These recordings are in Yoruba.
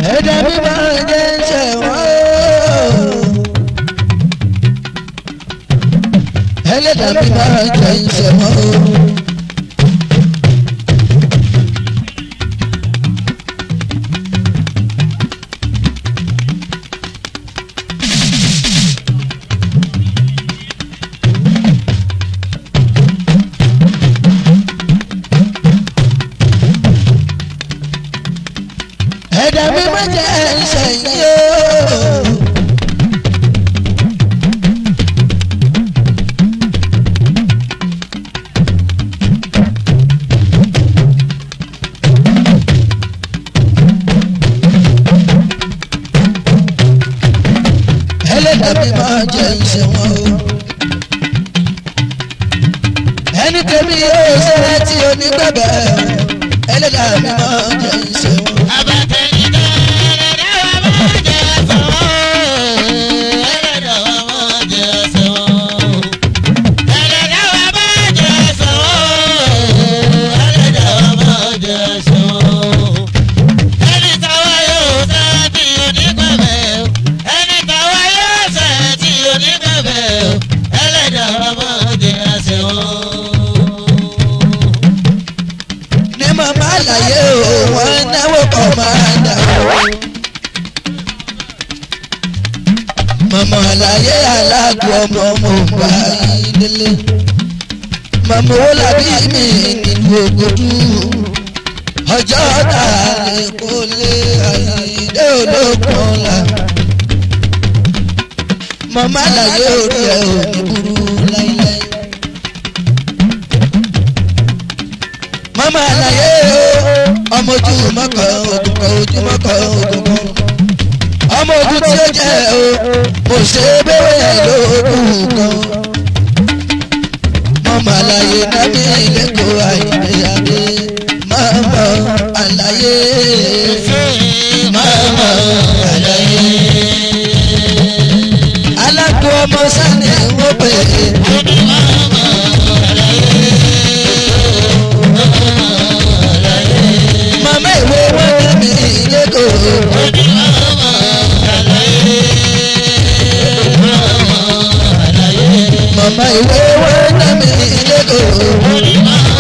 ẹ̀dá mi máa jẹ́ ṣẹ̀wọ̀n ẹlẹ́dàá mi máa jẹ́ ṣẹ̀wọ̀n. ẹ̀dá mi máa jẹ́ ṣẹ̀yìn o. ẹlẹ́dàá mi máa jẹ́ ṣẹ̀wọ̀n o. ẹni tèmi yóò ṣe é tí onígbàgbẹ́ ẹlẹ́dàá mi máa jẹ́ ṣẹ̀wọ̀n. Àlàyé o wọn náwó kọ máa dà o. Màmá àlàyé aláàbò ọmọ mo gbà yín délé. Màmá owó làbí mi nínú ògùdù. Ọjọ́ ta lè kó lé àyídé olókun ọ̀la. Màmá àlàyé orí ẹ̀ ò ní burú láíláí. Màmá àlàyé o ọmọ ojú mọ́kàn ògùn kan ojú mọ́kàn ògùn kan ọmọ ogun tí ó jẹ́ o kò ṣe é bẹ́ẹ̀ lóògùn kan. Màmá àlàyé nábì lẹ́kọ̀ọ́ àìdèyàdé màmá àlàyé màmá àlàyé. alágbó ọmọ sani wọ́n pè é. Mama ìwé wọn tẹ̀mí lẹ́kọ̀ọ́. Mama ìwé wọn tẹ̀mí lẹ́kọ̀ọ́.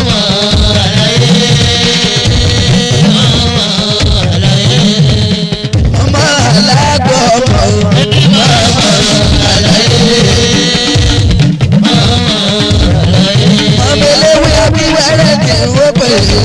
Mama alágbó ọmọ mama àlàyé. Mama eléwé abíwẹ́rẹ́ ni wọ́n pè é.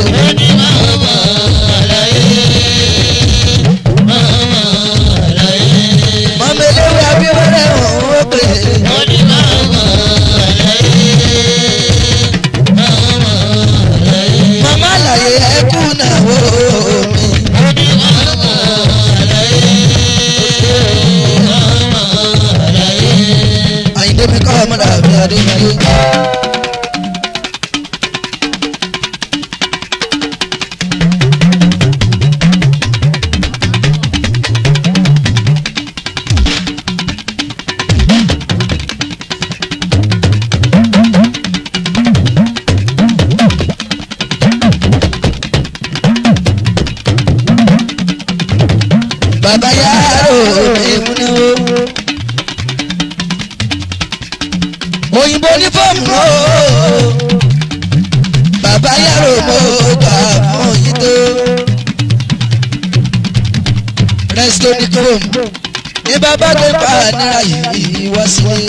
Bàbá yàrá èmúná o. Òyìnbó ní fọ́ọ̀mù o. Bàbá yàrá mo gbà fún yín tó. Rẹ́sítọ́ ní kúròmù. Ní bàbá tó pa náírà yìí wá sílé.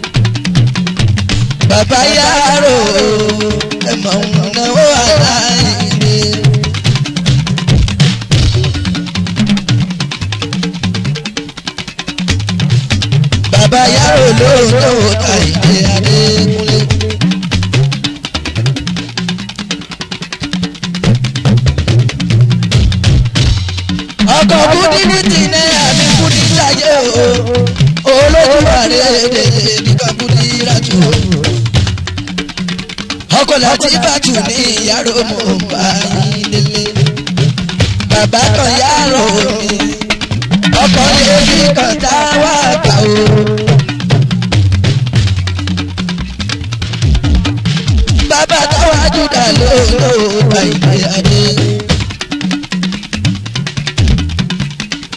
Bàbá yàrá ẹ̀mọ̀ náwó aláìní. Bàbá yàrá olóòtú Àyìndé Adékúnlé. Ọkọ̀ kúdí ní tìǹẹ́ àmì kúdí láyé o. Olójú àrẹ èdè nìkan kúdí rájú o. Ọkọ̀ láti bàtù ní yàrá mo bá yín délé. Bàbá kan yàrá omi. Ọkọ̀ lè fi kàn tá a wá gbà o. Bàbá táwa júdà lóòótọ́ Àyìndé Adé.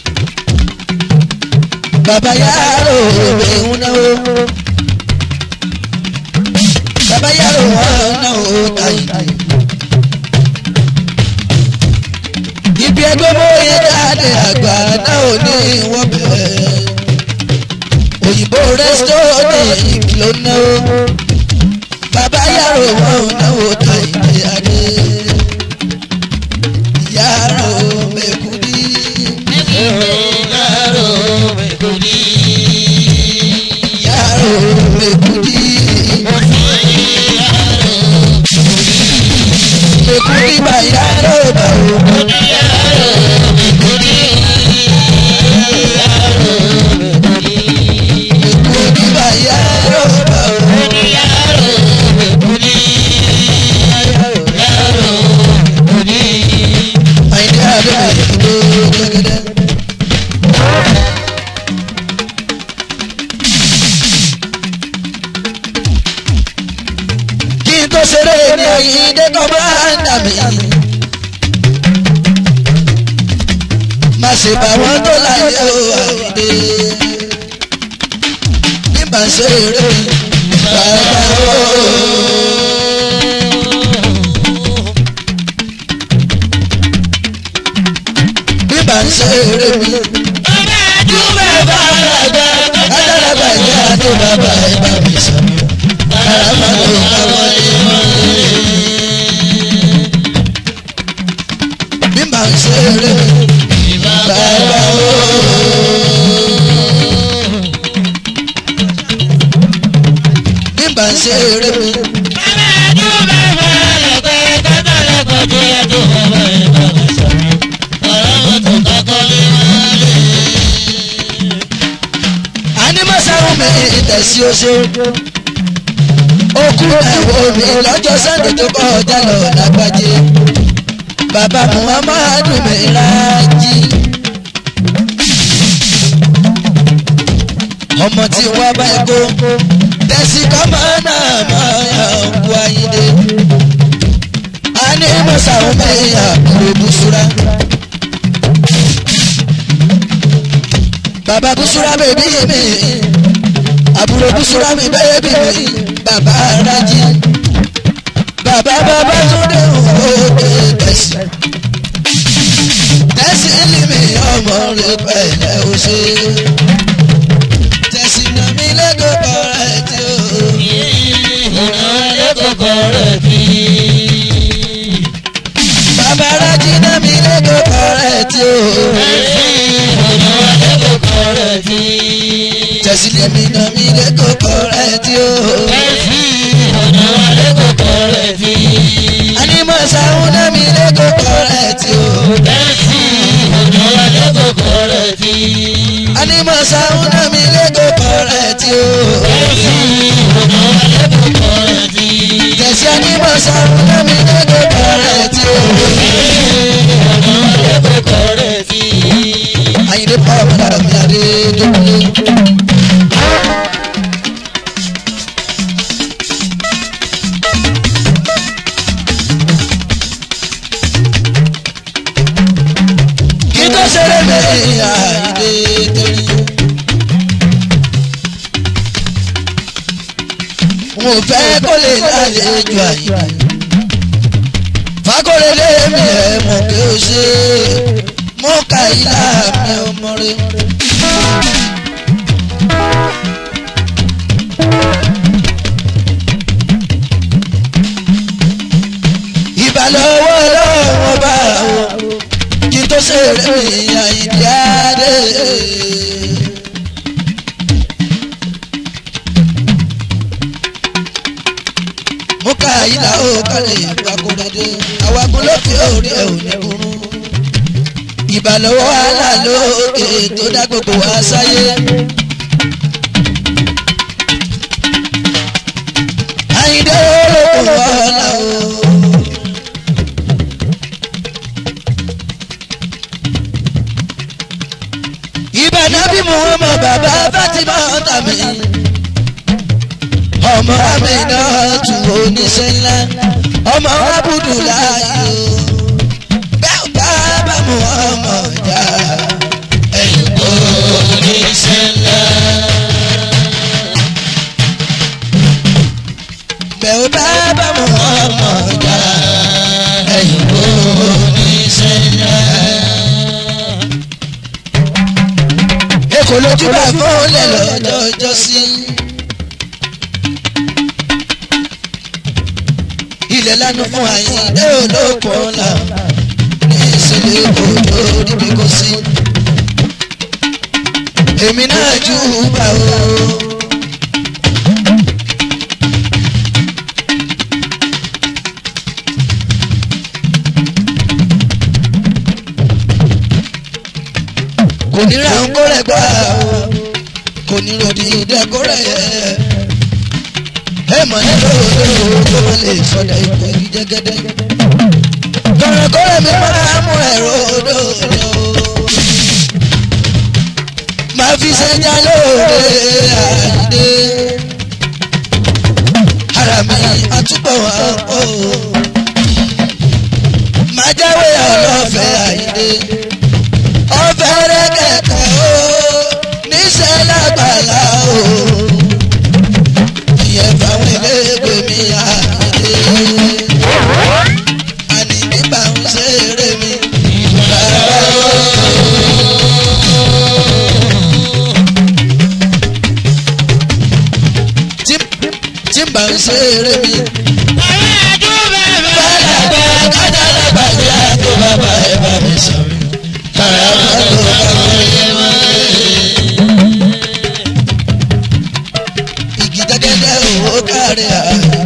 bàbá yàrá òun náà ó bàbá yàrá òun náà ó tàyè. ibi ẹgbẹ́ bóyá jáde àgbà náà ò ní wọ́n bẹ̀rẹ̀ òyìnbó rẹ́sítọ́ọ̀tì ló ná ó bàbá yàrá òun náà ó tàyè adé yàrá òun mẹ́kúndí. yàrá òun mẹ́kúndí. yàrá òun mẹ́kúndí. mẹ́kúndí bá yàrá òun bá òun. Má ṣe bá wọn tó láyé o àìdè nígbà ṣe eré bàbá o. nígbà ṣe eré mi. bàbá àdúgbò bá àgbà àgbàlagbà ìyá àti bàbá ẹ̀ bá mi sọ̀rọ̀ bàbá tó bá wọlé wọlé. nígbà ṣe eré mi. Bàbá o. Nígbà ń ṣe eré mi. Bàbá àdúgbò bá lẹ́gbẹ̀ẹ́ kọ́tà lẹ́kọ̀ọ́ tó yẹ tó bàbá ẹ̀ bá mi sọ̀rọ̀. Ọ̀rọ̀ wọn tó kọ́kọ́ lé wọlé. Ànímọ̀sáwọ́ mi tẹ̀sí oṣù. Ó kú ẹ̀wọ̀ mi lọ́jọ́ Sunday tó kọjá lọ lágbájé. Bàbá Muhammadu Miraji. Ọmọ tí wọ́n bá kó tẹ̀sí kọ́mọ náà máa ń bu ayíǹde. a ní mọ̀sáwọn mẹ́yà kúrò bùsùrà. bàbá bùsùrà bèbí mi àbúrò bùsùrà mi bèbí mi bàbá Rájí. bàbá tó dé òkè tẹ̀sí. tẹ̀sí ní mi ọmọ rẹ̀ pẹ̀lẹ́ òṣè. Bàbá Rájí náà mi lẹ́kọ̀ọ́ kọ̀rẹ́ tí o. Tẹ̀sílẹ̀ mi náà mi lẹ́kọ̀ọ́ kọ̀rẹ́ tí o. Ànímọ̀sáwọn náà mi lẹ́kọ̀ọ́ kọ̀rẹ́ tí o. Ànímọ̀sáwọn náà mi lẹ́kọ̀ọ́ kọ̀rẹ́ tí o. Tẹ̀sí ànímọ̀sáwọn náà mi lẹ́kọ̀ọ́ kọ̀rẹ́ tí o. Àyìnlé pa ọ̀pọ̀lọpọ̀ àmì àdé dókòlé. Kí tó ṣeré mẹ́rin àyìnlé torí. Mo fẹ́ kó lè lálejò àyìnlé. Fákòrèlé mi ẹ̀ mọ̀ kí o ṣe mo kà ilá mi ọmọ rẹ. Ìbàlọ́wọ́ lọ́wọ́ bá o kí n tó ṣe eré mi Àyìndé Adé. Mo kà ilá o kálẹ̀ ìgbàkúrẹ́dẹ́ àwọn agbólókè orí ẹ̀ ò ní burú. Ìbàlọ́wọ́ alálòókè tó dá gbogbo wa sáyé. Àyìndé olóko ọ̀la o. Ìbànábí Muhammad bàbá Fatima tàmí. Ọmọ Amina tún oníṣẹ́ ńlá. Ọmọ Abudulayi o. Muhammad ẹ̀yìn kò ní sẹ́lẹ̀. kò lójú bá fọ́ọ̀lẹ̀ lọ́jọ́ sí. ilẹ̀ lánà fún Àyìndé olóko ọ̀la ní ìṣẹ̀lẹ̀ òjò níbi kò sí. èmi náà jù bá o. kò ní ra ń kórè gbà o kò ní ròdì ìdẹ́kórè ẹ mọ̀ nílò olóró tó wọ́n lè sọ̀dọ̀ ipò ìjẹ́gẹ́dẹ́. kọ̀rọ̀kọ̀rọ̀ mi máa mú ẹ̀rọ òdòdó máa fi ṣẹ́jà lóore Àyìndé ara mi àtúbọ̀ wá o máa jáwé ọlọ́fẹ́ Àyìndé ọ̀fẹ́ rẹ̀ kẹ̀kẹ́ o níṣẹ́ lágbàlá o ìyẹn fáwọn eléègbé mi Àyìndé àní nígbà ń ṣeré mi bàbá o. tí ń bá ń ṣeré mi. bàbá kájà lágbàjá tó bàbá ẹ bá mi sọ̀rọ̀. igi jẹ́gẹ́dẹ́ owó kárí Àyìndé.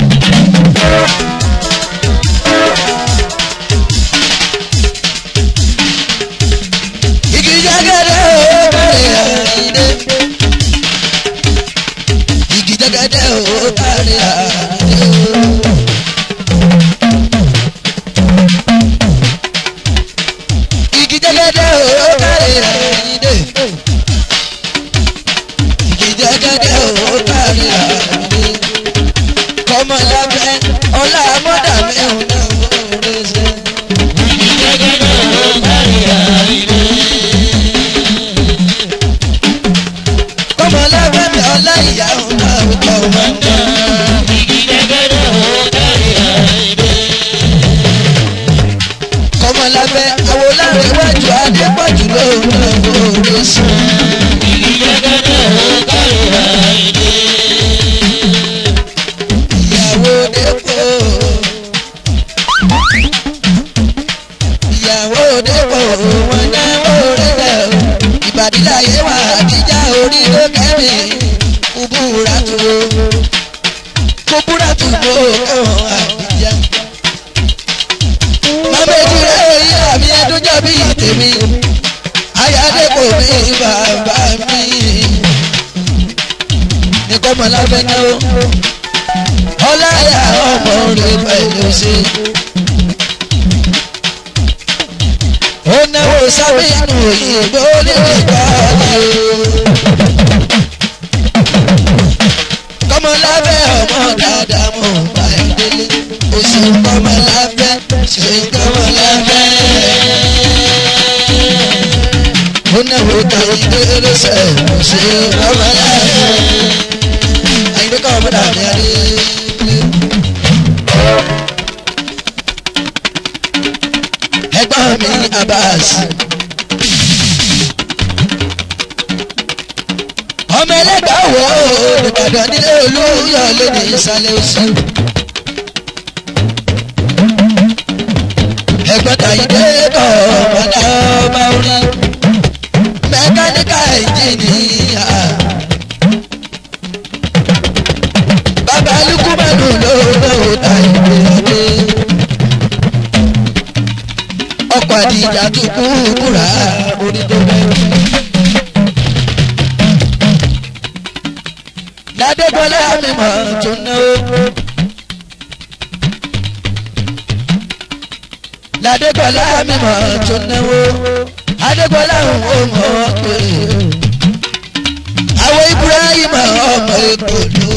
igi jẹ́gẹ́dẹ́ owó kárí Àyìndé. igi jẹ́gẹ́dẹ́ owó kárí Àyìndé. igi jẹ́gẹ́dẹ́ owó kárí Àyìndé. igi jẹ́gẹ́dẹ́ owó kárí Àyìndé. kọ́mọ lábẹ́ ọlá mọ́dà mẹ́rin náà wọ́n rẹ̀ ṣe. igi jẹ́gẹ́dẹ́ owó kárí Àyìndé. kọ́mọ lábẹ́ mi ọlá ìyá òun náà wọ́n máa ń dá. igi jẹ́gẹ́dẹ́ owó kárí Àyìndé. kọ́mọ lábẹ́ àwòlárẹ̀ iwájú adépọ̀jù lóhùn náà wọ́n rẹ̀ ṣe. igi jẹ́gẹ́dẹ́ owó kárí Àyìndé. ìyàwó dépò wọn náwó rẹ̀ lẹ̀ o ìbàdí láyé wà àdíjà orí ló kẹ́mi kúbúra tó bó káwọn àdíjà. mọ́mẹ́jì rẹ̀ èyí àmì ẹdúnjọ́ bí tèmi ayáde kò ní bàbá mi ní kọ́mọ lábẹ́ náà ọláyà ọmọ rẹ̀ pẹ̀lú sí. ó náwó sábẹ́nu òyìnbó níbi ìbáraẹ̀ o. kọ́mọ lábẹ́ ọmọ dáadáa mọ̀ bá ẹ délé oṣù kọ́mọ lábẹ́ ṣe kọ́mọ lábẹ́. ó náwó Àyìndé lọ́sẹ̀ ṣe kọ́mọ lábẹ́. Àyìndé kọ́ ọmọ dàbí adé. ẹ̀gbọ́n mi Abbas ọmọ ẹlẹ́gbàá wo Ìbàdàn nílé Olúyọ̀ lóde ìsàlẹ̀ oṣù. ẹ̀gbọ́n Àyìndé kọ́ ọ̀bàdà ọba orí mẹkáníkà ìjìnìyà. bàbá Lukumanu lówó Àyìndé adé. ọkọ̀ àdìjà tó kú kúrà orí tó bẹ́ẹ̀. ládégbọ́lá mi mọ̀ tó náwó. ládégbọ́lá mi mọ̀ tó náwó. adégbọ́lá òun ò mọ̀ pé. àwọn Ibrahim ọmọ èkó ló.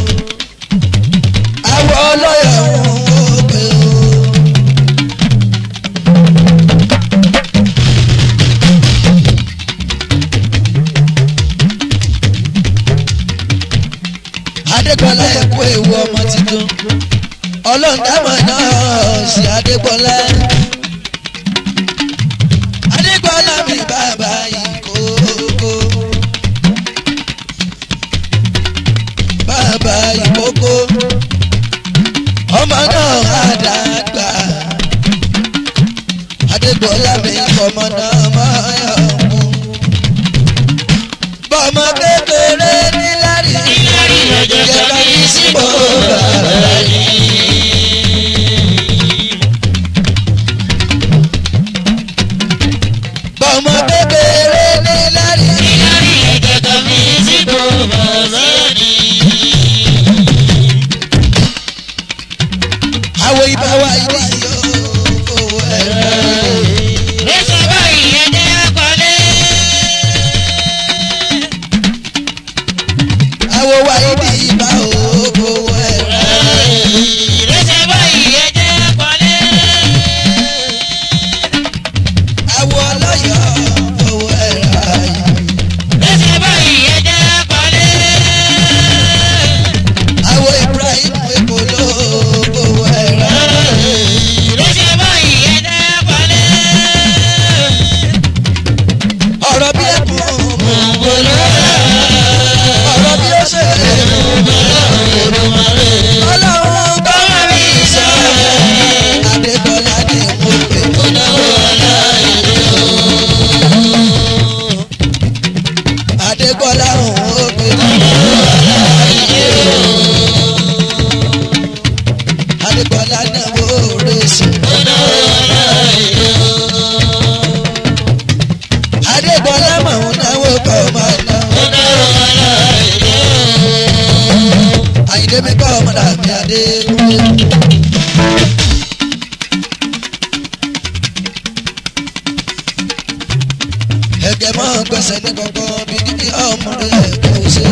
àwọn ọlọ́yà òun ò pé o. Adégbọ́lá ẹ̀kú ewu ọmọ titun ọlọ́ndàmọ̀ náà sí Adégbọ́lá. Adégbọ́lá mi bàbá ìkókó. Adégbọlá mọ̀ ń náwó kọ́ máa ná. Àyìndé mi kọ́ ọmọ dàbí Adékúnlé. Ẹ̀jẹ̀ mọ́ gbèsè ní kankan bí kíkí ọmọ rẹ̀ kò ṣe.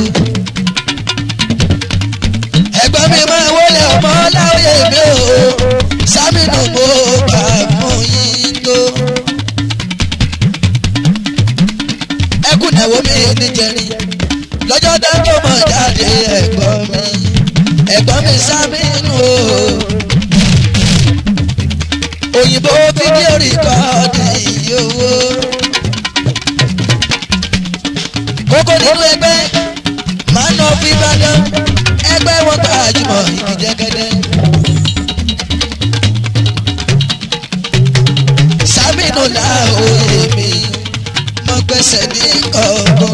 Ẹ̀gbọ́n mi máa wọlé ọmọ láwùyé mi o. Sámínú mo gbà fún yín tó. Ẹkùnẹ̀wò mi níjẹrin lọ́jọ́ dáńgó mọ̀ jáde ẹ̀gbọ́n mi Sámínú o. Òyìnbó fídíò rìkọ́ọ̀dì owó. Kókó nínú ẹgbẹ́ máa ná fi Ìbàdàn ẹgbẹ́ wọn gbajúmọ̀ ìdíjẹ́gẹ́dẹ́. Sámínú láòyè mi mọ gbèsè ní kọ̀ọ̀kan.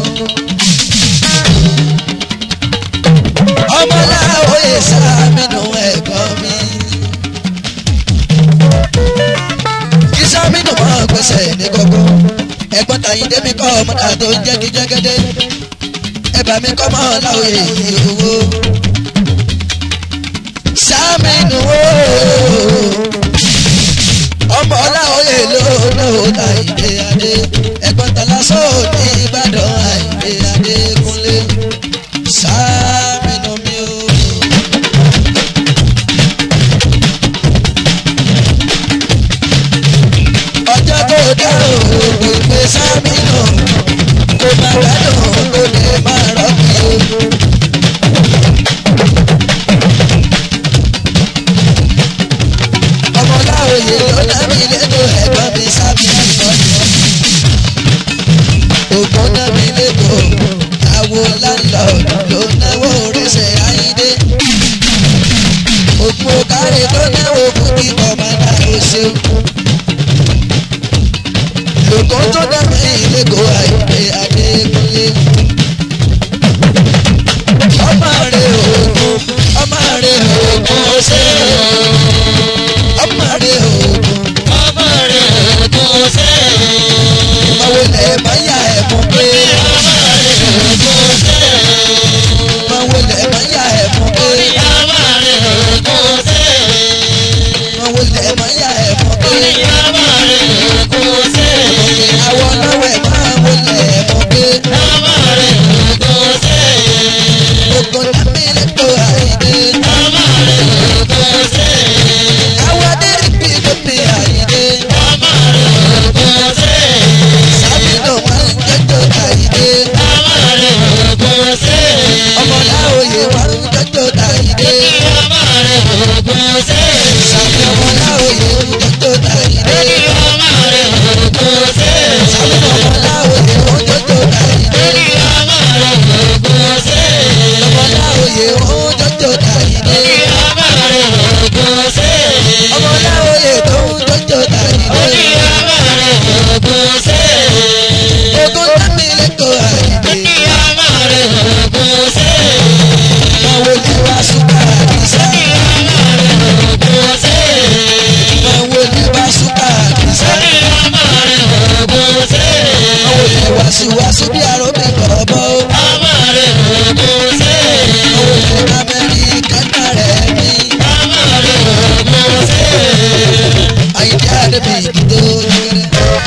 Ọmọ láòyè Sámínú ẹ̀gbọ́n mi. Kí Sámínú mọ gbèsè ní kọ̀ọ̀kan. Ẹ̀gbọ́n Tàyíndé mi kọ́ ọmọdé tó ń jẹ́ kí jẹ́gẹ́dẹ́. Ẹ̀bà mi kọ́ mọ́ láòyè owó. Sámínú ooo. Ọmọ láòyè lóòlò Àyìndé Adé. Ẹ̀gbọ́n Tàlásó ní Ìbàdàn Àyìndé Adékúnlé. Sámínú mi o. Ọjọ́ tó dá òògùn ìpè Sámínú. Kò má gbádùn kò lè má rọ́ọ̀kì o. Ọmọ láòyè ló dá mi lẹ́nu ẹ̀gbọ́n mi Sámínú lọ́jọ́. Ògùn náà mi lẹ́kọ̀ọ́. Àwo láńlọ́ọ̀dù ló náwó oríṣẹ́ Àyìndé. Ògùn òkàrè tó náwó fún kíkọ́ máa dá o ṣeun. Ògùn tó dá mi lẹ́kọ̀ọ́ Àyìndé Adékúnlé. Ọmọ rẹ̀ ògùn, ọmọ rẹ̀ ògùn ṣe o. Ọmọ rẹ̀ ògùn, ọmọ rẹ̀ ògùn ṣe o. Ìmọ̀wé lẹ̀ máa yá ẹ̀ mú pé. Ìmọ̀wé lẹ̀ máa yá ẹ̀ mú pé. Ìmọ̀wé lẹ̀ máa yá ẹ̀ mú pé. Àwọn ọlọ́wẹ̀ máa wọlé ẹ̀ mú pé. Ògùn dámì lẹ́tọ̀ọ́ Àyìndé. Àwọn adérìpì ló pe Àyìndé. Sámínú máa ń jẹ́jọ́ Àyìndé. Ọmọ láòyè máa ń jẹ́jọ́ Àyìndé. Sámínú ọmọ láòyè ń jẹ́jọ́ Àyìndé. Sámínú ọmọ láòyè ń jẹ́jọ́ Àyìndé. Ọmọ láòyè ń jẹ́jọ́ Àyìndé. Ọmọ láòyè tó ń jẹ́jọ́ Àyìndé. Ògùn dámì lẹ́kọ̀ọ́ Àyìndé. Máa wọlé wá súpà àdìsá. Máa wọlé wá súpà àdìsá. Máa wọlé wàsíwàsí bí arọ́bì bọ̀bọ̀. Máa wọlé Amẹ́ríkà náà rẹ̀ ní. Àyìndé Adébí tó gẹ́gẹ́.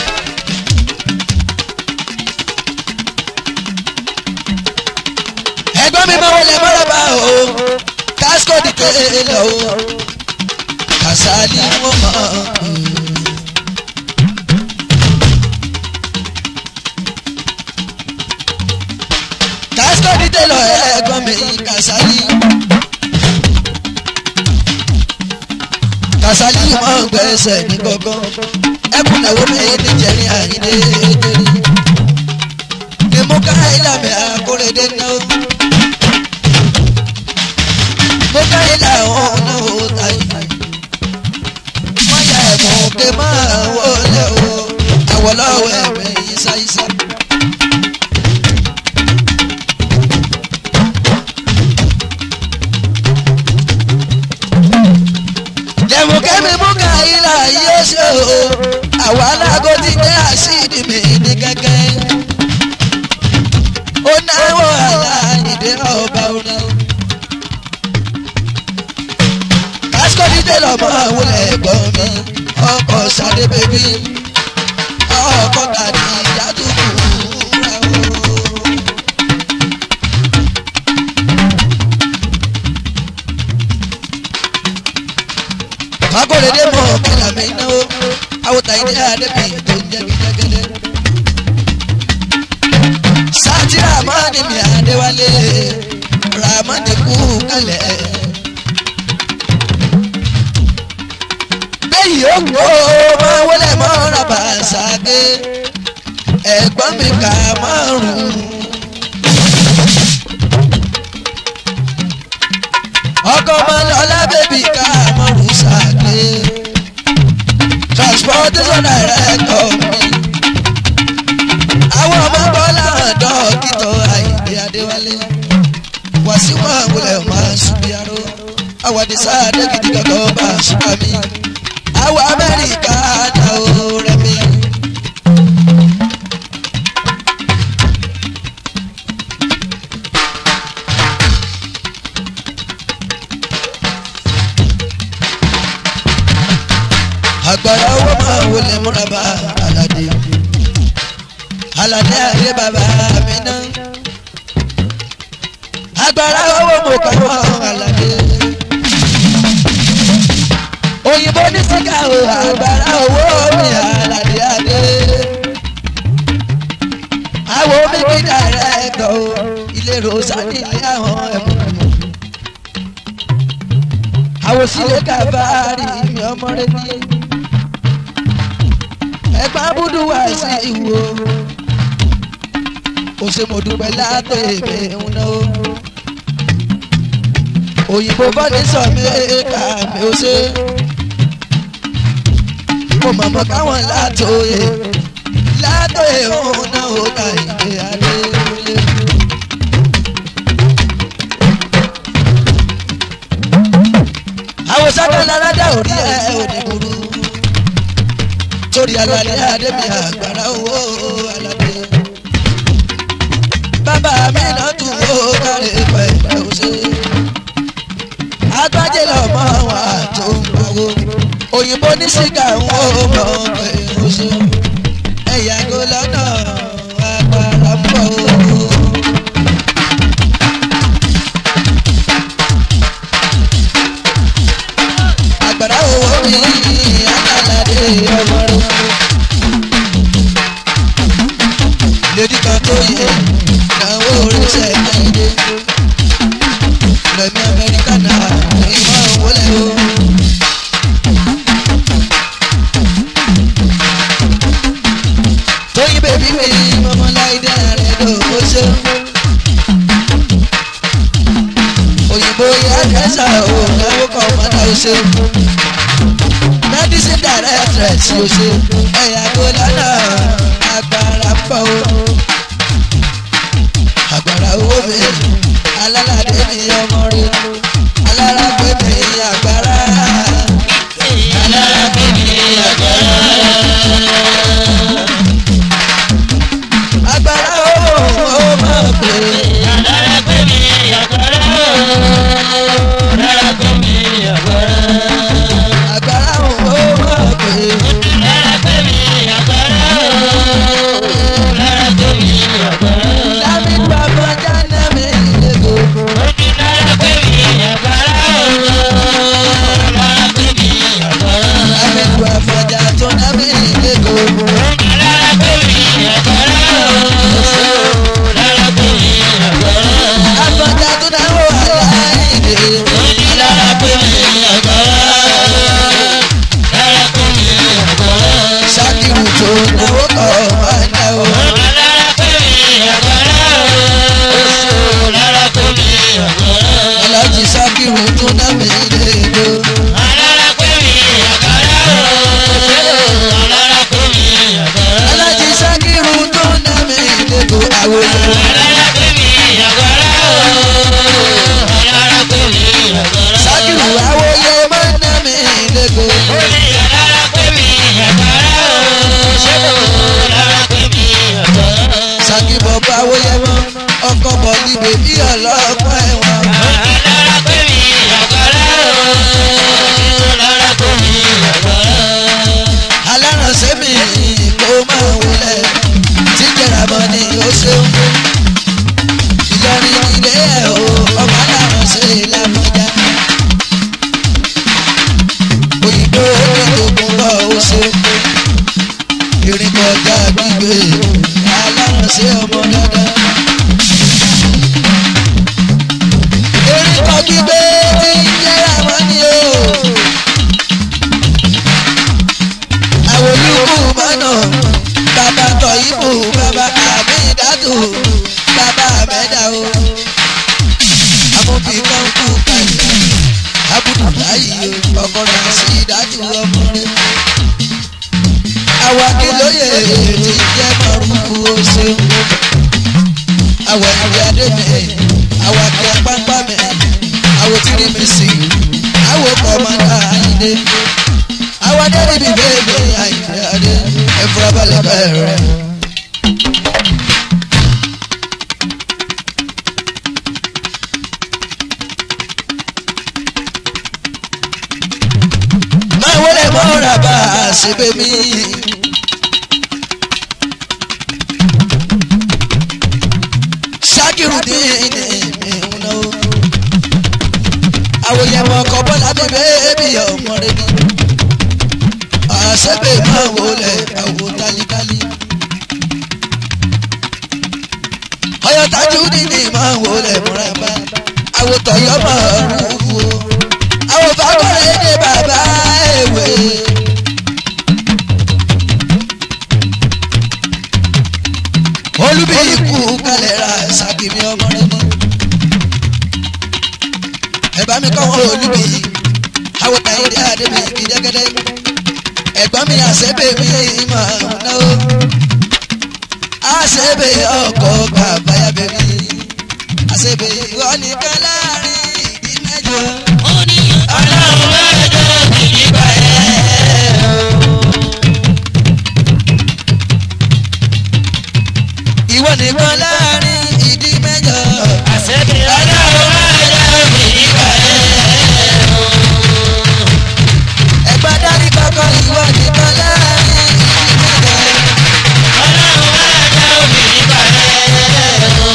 Ẹ̀gbọ́n mi máa wọlé mọ́rọ̀bá o. Kásíkò dìde lọ o. Kàsálí wọn mọ̀. Kásíkò dìde lọ ẹ̀gbọ́n mi Kàsálí. Kàsálí mọ̀ gbẹ́sẹ̀ ní gọ́gọ́. Ẹkùnẹ̀wò mi níjẹ̀rin Àyìndé Adékúnlé. Èmú ká ìlànà àkórèdé náà. Mo ká ìlànà ọ̀nà òòtà yìí. Wọ́n yà ẹ̀mọ́ ké máa wọlé o. Àwọ̀lọ́wọ́ ẹ̀mẹ́ ìsáyísá. Lẹ́mùkẹ́mi mú ká ìlà yóò ṣe o. Àwọn alágó ti jẹ́ àṣírí mi ní kẹ́kẹ́. bèbí ọkọ̀ tàbí ìyá tó kù rà o. Fakorede mọ̀ kílà mi náwó àwòtà ìdí àdébì tó ń jẹ́ gídẹ́gẹ́dẹ́. Sátì Ramani mi Adéwálé Ramani kú kalẹ̀. Bẹ́ẹ̀ni ó kó máa wọlé mọ́ra Bàṣáké ẹ̀gbọ́n mi kà márùn-ún. Ọkọ máa lọ lábẹ́bí ká márùn-ún Ṣáké transportation director mi. Àwọn ọmọ bọ́lá dọ́kítọ̀ Àyìndé Adéwálé Wàsíù àwòlẹ̀ máa ṣùgbìyàrá àwọn àdìsá àdégidì kankan bá ṣùgbà mi. Àwọn Amẹ́ríkà dá orẹ́ mi. Agbára owó máa wọlé múrabà Aládé Aládé ayé bàbá mi náà. Agbára owó mo kà wọ́n Aládé. Òyìnbó ní síkà o agbára owó mi Aládé adé. Àwọn omi kí dàrẹ́tọ̀ o ilé rosa nílé àwọn ẹ̀mú. Àwọn sílẹ̀ kàbárì mi ọmọ rẹ ní. Ẹ̀gbọ́n abúdú wá sí ìwò. Ó ṣe mo dúpẹ́ látẹ̀mí ń náwó. Òyìnbó bọ́dé sọ mí ká mi ó ṣe. Mo mọ̀mọ́ káwọn látòye òun náà ó ta ìgbé adé lé. Àwọn sákàlà aládà orí ẹ̀ òní burú. Torí Aládé Adémi àgbàrá owó Aládé. Bàbá mi náà tún wó kárí pẹ̀lú ṣe. Agbájé lọ́mọ wa tó ń gbowó. Òyìnbó ní síkà ń wó mọ́ pẹ̀lú ṣe. Ẹ̀yà kò lọ́nà agbára ń bọ̀ o. Àgbàrá owó mi Aládé ọmọ rẹ. Lèdí kan tó yẹ náwó oríṣẹ́ Àyìndé. Rẹ̀mí Amẹ́ríkà náà ìmọ̀ wọlé o. Tóyìn bèbí mi mọ́mọ́ láìdé rẹ̀ ló ṣe. Òyìnbó yẹ kẹsà o náwó kan mọ́tà ó ṣe. Medicine director tí o ṣe ẹ̀yà tó lọ́nà agbára pọ̀ o. Agbára owó mi Alálàdé mi ọmọ rẹ. Alárágbé mi agbára. Alárágbé mi agbára. Agbára owó máa pè. Alárágbé mi agbára. Alárágbé mi agbára. Agbára owó máa pè. Alárágbé mi agbára. Alárágbé mi agbára. Lábí bàbá jáde mi lẹ́gò. Alárágbé mi agbára. Alárágbé mi agbára. Lábí bàbá jáde mi lẹ́gò. Alárágbé mi agbára. Alárágbé mi agbára. Àbọ̀dá tó dáwọ́ aláìdè. Alárágbé mi agbára. Alárágbé mi agbára. Ṣákìrù tó náwó kọ̀ máa náwó. Alárágbé mi agbára. Alárágbé mi agbára. Aláàjì Ṣákìrù tó ná mi lédo. Alárágbé mi agbára. Alárágbé mi agbára. Aláàjì Ṣákìrù tó ná mi lédo àwòrán. Alárágbé mi agbára. Alárágbé mi agbára. Ṣákìrù àwòyẹ máa ná mi lédo. Alárágbé mi agbára. Alárágbé mi agbára. Ṣákìbọ̀ bá àwòyẹ mọ́ ọkọ̀ bọ̀ ní bèbí ọlọ́pàá ẹ̀wọ̀n. Alárágbé mi agbára. Alárágbé mi agbára. Alárànṣẹ́ àmọ́ ni ó ṣeun Ìlọrin ilé ẹ̀ o ọmọ aláwọ̀ ṣe lámọ́já òyìnbó onídògùn bọ̀ ó ṣeun ìrìn kọjá gbígbé aláwọ̀ ṣe ọmọ dáadáa ìrìn kọ gbígbé tí ń jẹ́ àmọ́ ni o àwọn olùkú mọ́nà bàbá tọ̀ ibù bàbá àmì ìdádù bàbá àmẹ́dà o amófin kan kú kàyí abudu láyé o ọkọ rẹ̀ sí ìdádù ọmọ rẹ̀ àwọn akélóye ti jẹ́ mọ̀rúkú o ṣeun àwọn ìwé adébẹ̀ àwọn akẹ́ pápá mẹ́ àwọn tìrìmẹ̀sì àwọn kọ̀ọ̀mọ́dá àyíndé àwọn adé níbi bẹ́ẹ̀ àyíndé adé ẹ̀fọ́ abalẹ̀ bẹ̀rẹ̀. máa wọlé mọ́ra bá a ṣe bẹ́ mi. Ṣákìrù dín ní ìhùnà o. àwòyẹ̀mọ̀ ọkọ̀ bọ́lá mi bẹ́ẹ̀bí ọmọ rẹ ni. àṣẹ́bẹ̀ máa wọlé àwò tálítálí. ọyọ tajú nínú máa wọlé múra bá. àwò tọ̀yọ́ máa rúfu o. àwò bàbá rẹ̀ ní bàbá èwe. olùbí ikú kalẹ̀ ra ṣàkìmí ọmọ rẹ ni. ẹ̀bá mi kọ́ wọn olùbí àwọn tàyídé àdébí kìdẹ́gẹ́dẹ́. ẹ̀gbọ́n mi àṣẹ́bẹ̀ mi máa ń ná o. àṣẹ́bẹ̀ ọkọ̀ bàbáyà bẹ̀mí. àṣẹ́bẹ̀ ìwọ nìkan láàrin ìdí mẹ́jọ. ó ní ọlọ́run mẹ́jọ kìí bá ẹ̀ o. ìwọ nìkan láàrin ìdí mẹ́jọ. àṣẹ́bẹ̀ ọlọ́run mẹ́jọ kìí bá ẹ̀ o. ẹ̀gbọ́n dárí kọ́kọ́ ìwọ nìkan láàrin ìdí mẹ́jọ. ọlọ́run mẹ́jọ kìí bá ẹ̀ o.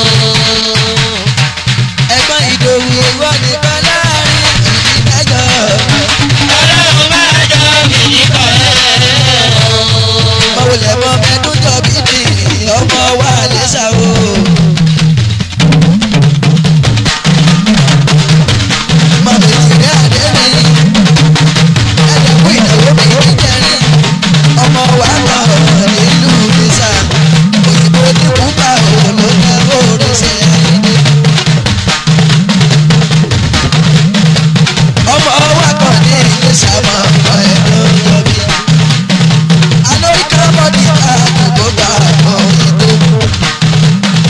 ẹ̀gbọ́n ìdòwú ìwọ nìkan láàrin ìdí mẹ́jọ. ọlọ́run mẹ́jọ kìí bá ẹ̀ o. mọ̀wùlẹ̀ mọ́ mẹ́dún jọ bí mi ọmọ wa lẹ́sà o. mọ̀mí tìrẹ́ àdé mi ẹ̀dẹ̀kú ìnáwó mi ní jẹ́rin ọmọ wa mọ̀ nílùú lẹ́sà òyìnbó ní kúbà òun ló ní oríṣẹ́ àyíndé. ọmọ wa kàn ní lẹ́sà mọ̀ ẹ̀rọ yọ̀bí. alórí kábọ̀dì ká àdúgbò bá òyìnbó.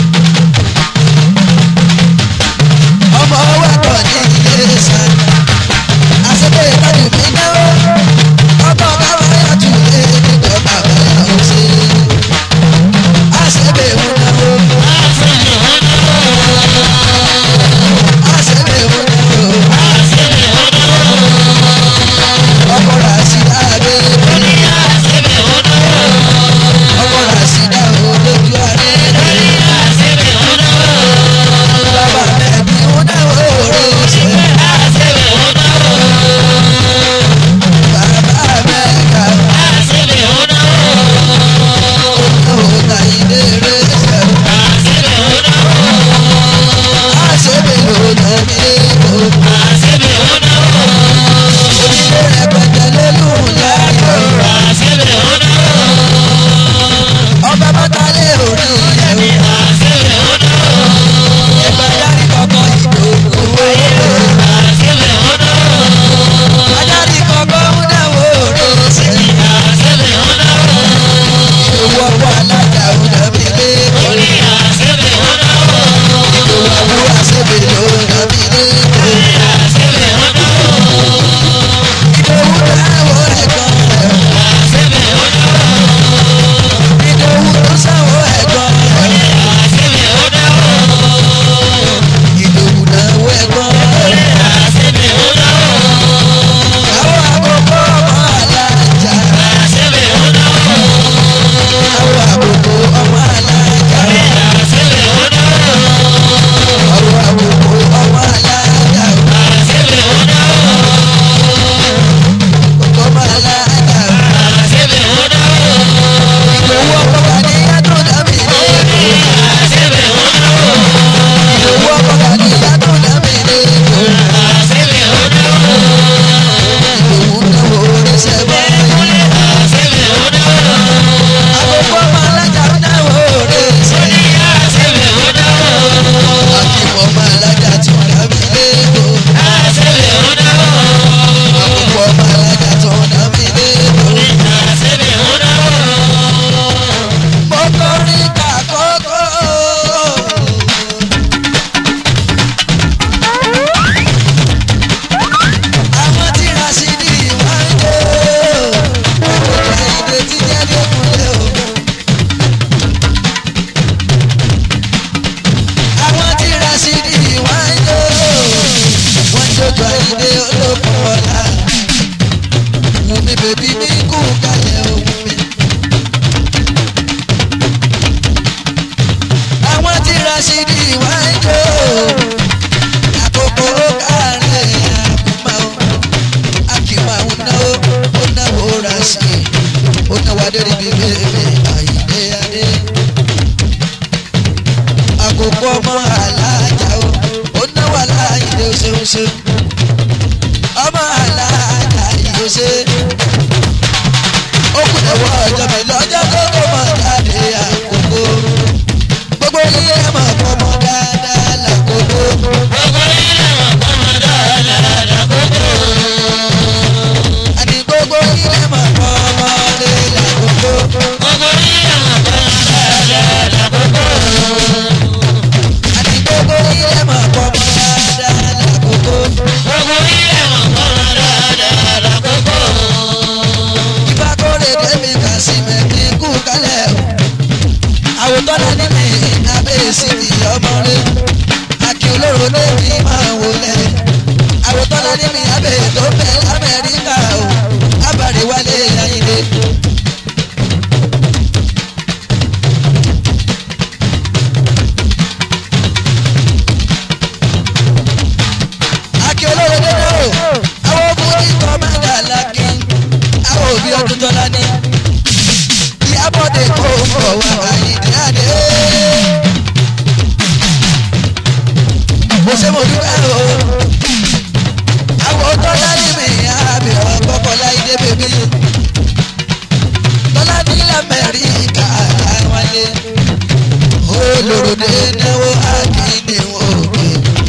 Rashidi wájú àkókò kárẹ̀ àkùmá o àkìmá o náwó Rashidi ó náwó adéríbi bèbè àyíndé adé àkókò ọmọ alájà ó náwó aláìndé oṣooṣo ọmọ alájà yóò ṣe ó kù lọ́wọ́ ọjọ́ mi lọ́jọ́ tó kọ́ mọ́ jáde àkókò gbogbo ilé mọ̀ kọ́ mọ́ dáadáa lákòókò. Gbogbo ilé mọ̀ kọ́ mọ́ dáadáa lákòókò. Àní gbogbo ilé mọ̀ kọ́ mọ́ lé lákòókò. Gbogbo ilé mọ̀ kọ́ mọ́ dáadáa lákòókò. Àní gbogbo ilé mọ̀ kọ́ mọ́ dáadáa lákòókò. Gbogbo ilé mọ̀ kọ́ mọ́ dáadáa lákòókò. Ìbákọ́rẹ́ tẹ̀mí kà sí mẹ́kí kú kálẹ̀ o. Àwòtọ́ náà ní mi abẹ́sí ti ọmọ rẹ̀ àkì olóró lẹ́bí máa wọlé àwòtọ́ náà ní mi abẹ́ tó bẹ́ Amẹ́ríkà o abàrè wálé ayílé. Àkì olóró lẹ́bí o àwọn obìnrin kan máa dà lákì àwọn òbí ọdún tọ́lá ní. Ìyábọ̀dé kò ń bọ̀ wá àyíndé adé. Mo ṣe mo dúpẹ́ o. Àwọn tọ́lá ní mi àbí ọ̀pọ̀pọ̀ láìdé bèbí. Tọ́lá ní l'Amẹ́ríkà wálé. Olóròdé náwó àdínní òkè.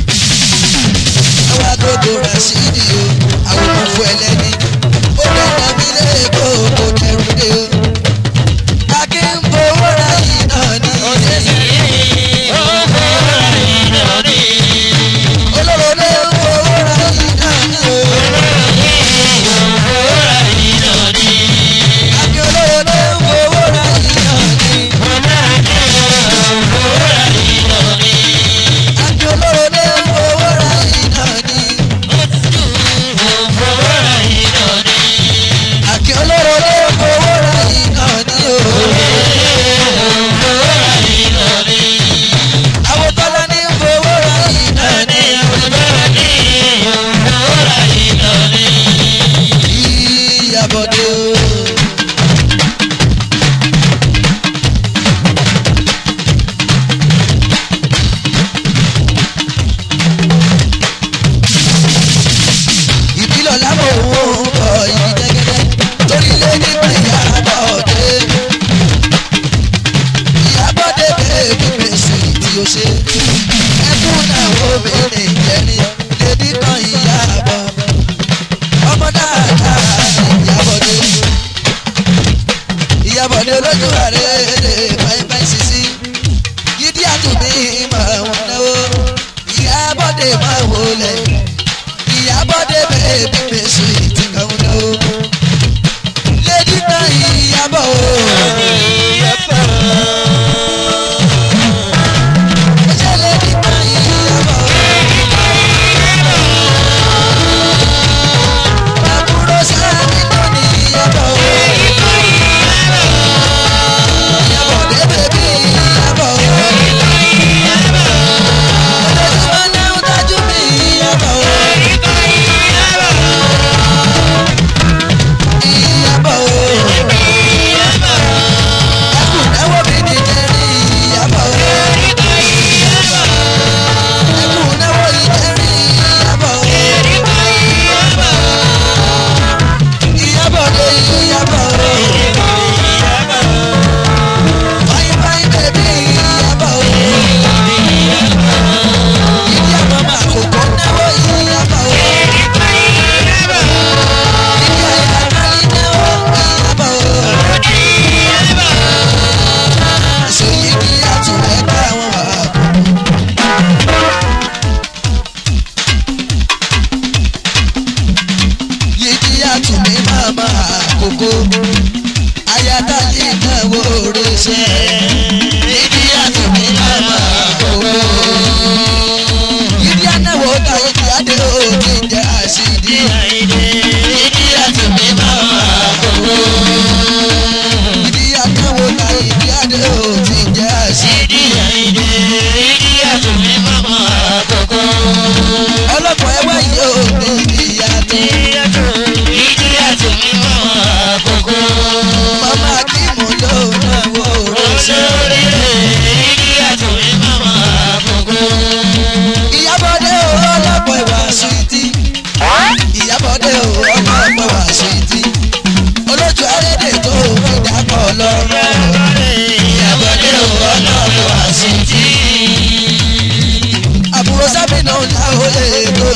Àwọn agogo Rashidi o, àwọn ọmọ fún ẹlẹ́ni. Ó lè nà mí lẹ́kọ̀ọ́ kò dẹrù dé o. Akínfowó ra yìí náà ní. Olóró lé ń fowó ra yìí náà ní o. Akín olóró lé ń fowó ra yìí náà ní. Akín olóró lé ń fowó ra yìí náà ní. Akín olóró lé ń fowó ra yìí náà ní o. Àwọn tọ́lá ní ń fowó ra yìí náà ní. Ìyábọ̀dé o. Ìbílọ̀ lábọ̀ òun kọ ìdí jẹ́gẹ́dẹ́ torí lé nípa Ìyábọ̀dé. Ìyábọ̀dé bèbí fèsì tí o ṣe. Ẹkún náà obìnrin jẹ́ni lédi kan Ìyábọ̀. Ọmọ dáadáa ni Ìyábọ̀dé. Ìyábọ̀dé olójú àrẹ́lẹ̀ pàìpàì sísí. Gidi àtúnbí máa wọ́n náwó. Ìyábọ̀dé máa wọlé. Ìyábọ̀dé bèbí fèsì tí kan náwó. Lédi kan Ìyábọ̀ o. Ṣé lédi kan Ìyábọ̀ o?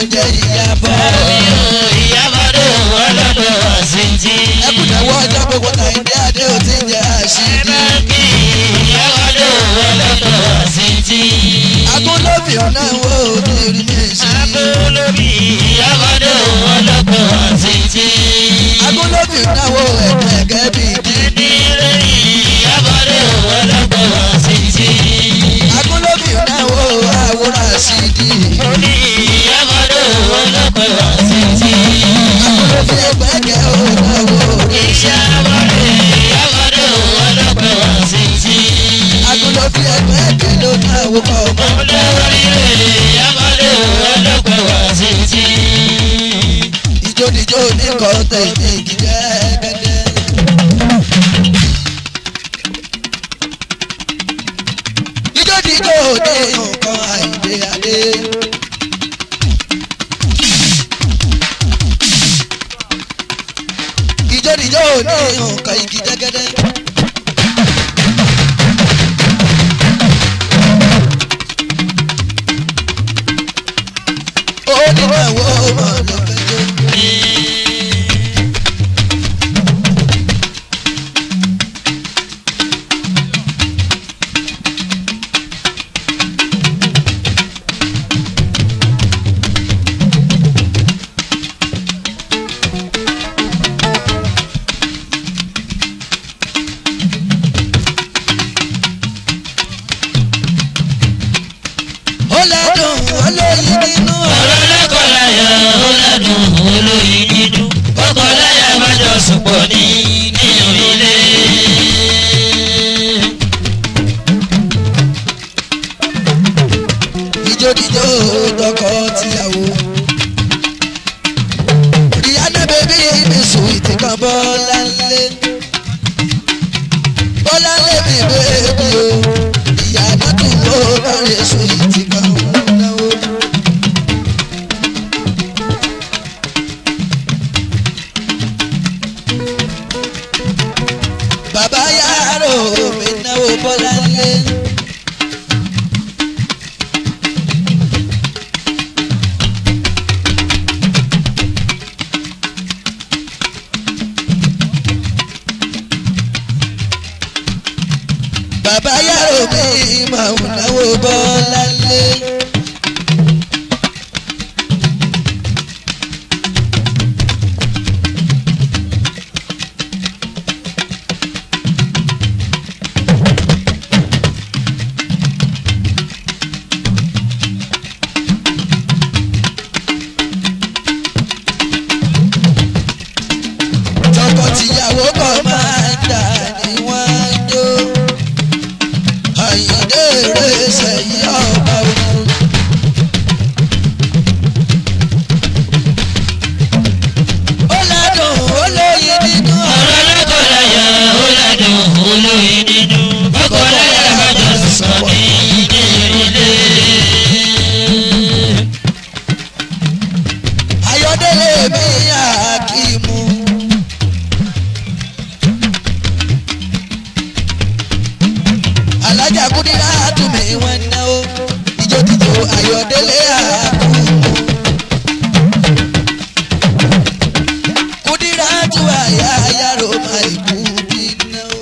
jẹ́ ìyàbọ̀. ìyàbọ̀dé ọlọ́dọ̀ àṣìntì. ẹkùnẹ̀wọ̀ ọjọ́ gbogbo Kàyìndé Adé ò ti jẹ́ àṣìntì. ìyàbọ̀dé ọlọ́dọ̀ àṣìntì. agúnlóbì ọ̀nà wo ní rí mi sí. agúnlóbì ìyàbọ̀dé ọlọ́dọ̀ àṣìntì. agúnlóbì ọ̀nà wo ẹ̀kẹ́ bí dídí ìyàbọ̀dé ọlọ́dọ̀ àṣìntì. agúnlóbì ọ̀nà wo àwòrán àṣìntì. ìyàbọ̀dé ọlọ́dọ̀ àṣìntì. agúnlóbì ẹgbẹ́kẹ́ ọ̀nà wo ìyàbọ̀dé ọlọ́dọ̀ àṣìntì. agúnlóbì ẹgbẹ́kẹ́ ló náà wò kọ́ ọmọ. ìjódìjó ní kọ́ńtẹ̀ ìdíjì gẹ́gẹ́dẹ́. ìjódìjó ní nǹkan Àyìndé Adé. ìjódìjó ní nǹkan igi gẹ́gẹ́dẹ́. ó ní ìnáwó mọ̀ ló fẹ́ jó. ó lẹ́dùn olóyin nínú ọ̀rọ̀ lọ́kọ̀láyà ó lẹ́dùn olóyin nínú kọ́kọ́láyà má jọ sùpọ̀ nínú ilé. ìjódìjó tọkọ tìyàwó. ìyá náà bèbí mi sùn ìtìkan Bọ́láńlé. Bọ́láńlé mi bèbí o. ìyá náà tún ló lọ́rẹ̀ sùn ìtìkan náwó. bàbá yàrá mi náwó Bọ́láńlé. bàbá yàrá mi máa ń náwó Bọ́láńlé. tọkọtìyàwó kan máa ń dà ní wọ́n jó. Àyìndé rẹ̀ sẹ́yìn ọba ogun. ó ládùn olóyin nínú ọ̀rọ̀ lọ́kọ̀láyà ó lẹ́dùn olóyin nínú kọ́kọ́láyà má jọ sùpọ̀ nínú ilé. Ayọ̀délé mi Akíìmù. Alájà Kúdírà tún mi wọ́n náwó. ìjódìjó Ayọ̀délé Akíìmù. Kúdírà tún àyà yàrá máa ikú bí náwó.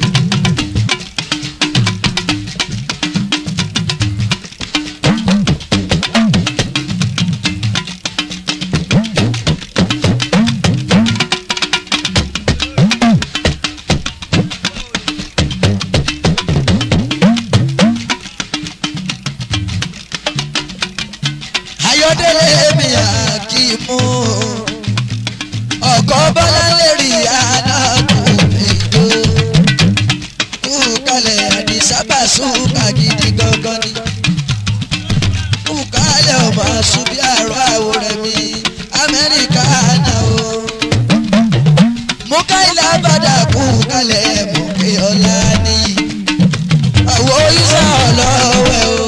Ayọ̀délé mi Akíìmù. ọkọ Bọ́láńlé rí anáàkú ètò. kú kalẹ̀ àdìsábà súnkà gidi gangan ni. kú kalẹ̀ ọmọ àṣùbí àrò àwòrán mi Amẹ́ríkà náà o. mú káìlà bàdà kú kalẹ̀ mú pé ọlá ní. àwọ̀ ìsà ọlọ́wẹ́ o.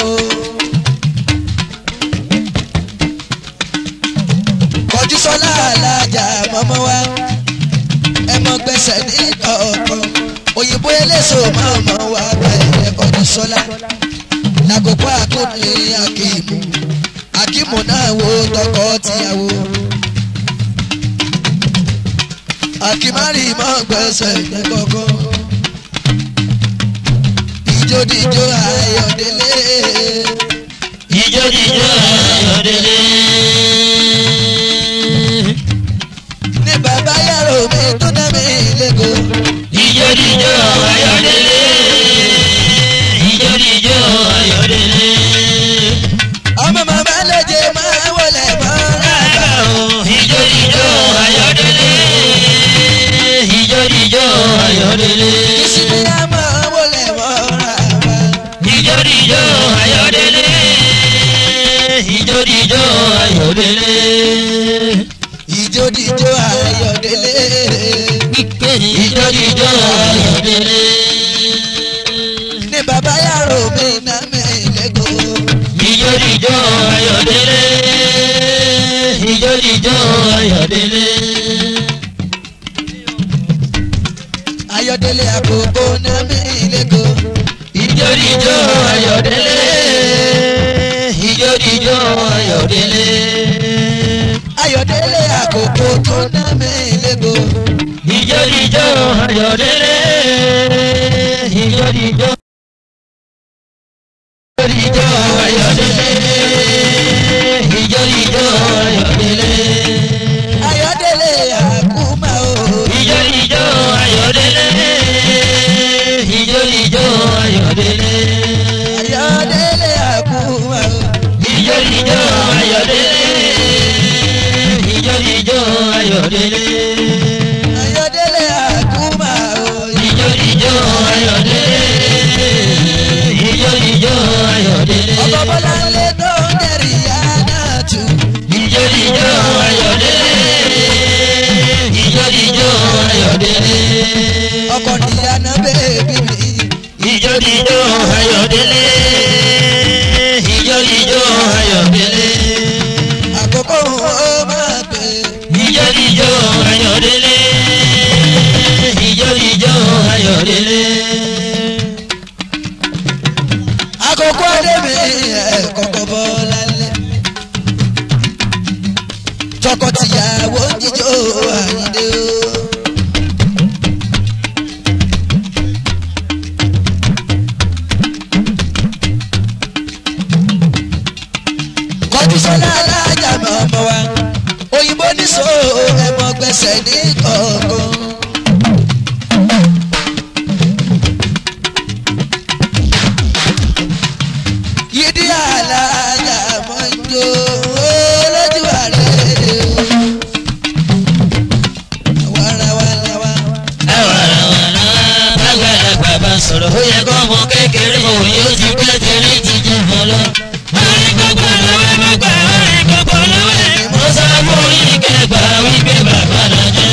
kọjú sọ́lá alájà mọ́mọ́ wa. ẹ mọ gbẹ́sẹ̀ ní ọ̀kan. òyìnbó eléso mọ́mọ́ wa gba ẹ̀yẹ kọjú sọ́lá. lákòókò àkókò Akíìmù. Akímù náà wo tọkọ tìyàwó. Akímárì mọ́ gbẹ́sẹ̀ ní kọ́kọ́. Ìjódìjó Ayọ̀délé. Ìjódìjó Ayọ̀délé. Ní bàbá yàrá omi tó dá mi lẹ́kọ̀ọ́. Ìjódìjó Ayọ̀délé. Ìjódìjó Ayọ̀délé. Ọmọ màmá lẹ́jẹ̀ máa wọlé mọ́ra. Ìjódìjó Ayọ̀délé. Ìjódìjó Ayọ̀délé. Ìsinmi á máa wọlé mọ́ra. Ìjódìjó Ayọ̀délé. Ìjódìjó Ayọ̀délé. Ìjódìjó Ayọ̀délé. Ìjódìjó Ayọ̀délé. Ní bàbá yàrá omi náà mi lẹ́kọ̀ọ́. Ìjódìjó Ayọ̀délé. Ìjódìjó Ayọ̀délé. Ayọ̀délé àkókò náà mi lẹ́kọ̀ọ́. Ìjódìjó Ayọ̀délé. Ìjódìjó Ayọ̀délé. Ayọ̀délé àkókò tó náà mi lẹ́kọ̀ọ́. Ìjódìjó Ayọ̀délé. Ìjódìjó. Ìjódìjó Ayọ̀délé. Ìjódìjó Ayọ̀délé. Ayọ̀délé àkúmà o. Ìjódìjó Ayọ̀délé. Ìjódìjó Ayọ̀délé. Ayọ̀délé àkúmà o. Ìjódìjó Ayọ̀délé. Ìjódìjó Ayọ̀délé. Ayọ̀délé àkúmà o. Ìjódìjó Ayọ̀délé. Ìjódìjó Ayọ̀délé. Ọkọ Bọ́lá lé tó ń dẹ̀rì yá náà tù. Ìjódìjó Ayọ̀délé. Ìjódìjó Ayọ̀délé. Ọkọ nìyá náà bèbí mi. Ìjódìjó Ayọ̀délé. Ìjódìjó Ayọ̀délé. Àkókò ó máa pè. Ìjódìjó Ayọ̀délé. Ìjódìjó Ayọ̀délé. Àkókò Adémi ẹ̀ kọ́kọ́ Bọ́lá lé. Tọkọtìyàwó jíjó Àyìndé o. Kọjúsọ́lá alájà mọ́ ọmọ wa. Òyìnbó níṣó ẹ̀mọ́ gbẹ̀sẹ̀ ní kọ̀ọ̀kan. Yídí alájà mọ́ ń jó lójú ààrẹ o. Wàràwàràwà. Àwàràwàrà bàgbàlagbà bá sọ̀rọ̀ ó yẹ kó ọmọ kékeré òun yóò ti kékeré ti jẹ́ fún lọ. Orin gbogbo lọ́wọ́ mo gbà orin gbogbo lọ́wọ́ ẹ̀. Mo sọ fún yín kẹgbà wípé bàbá náà jẹ́.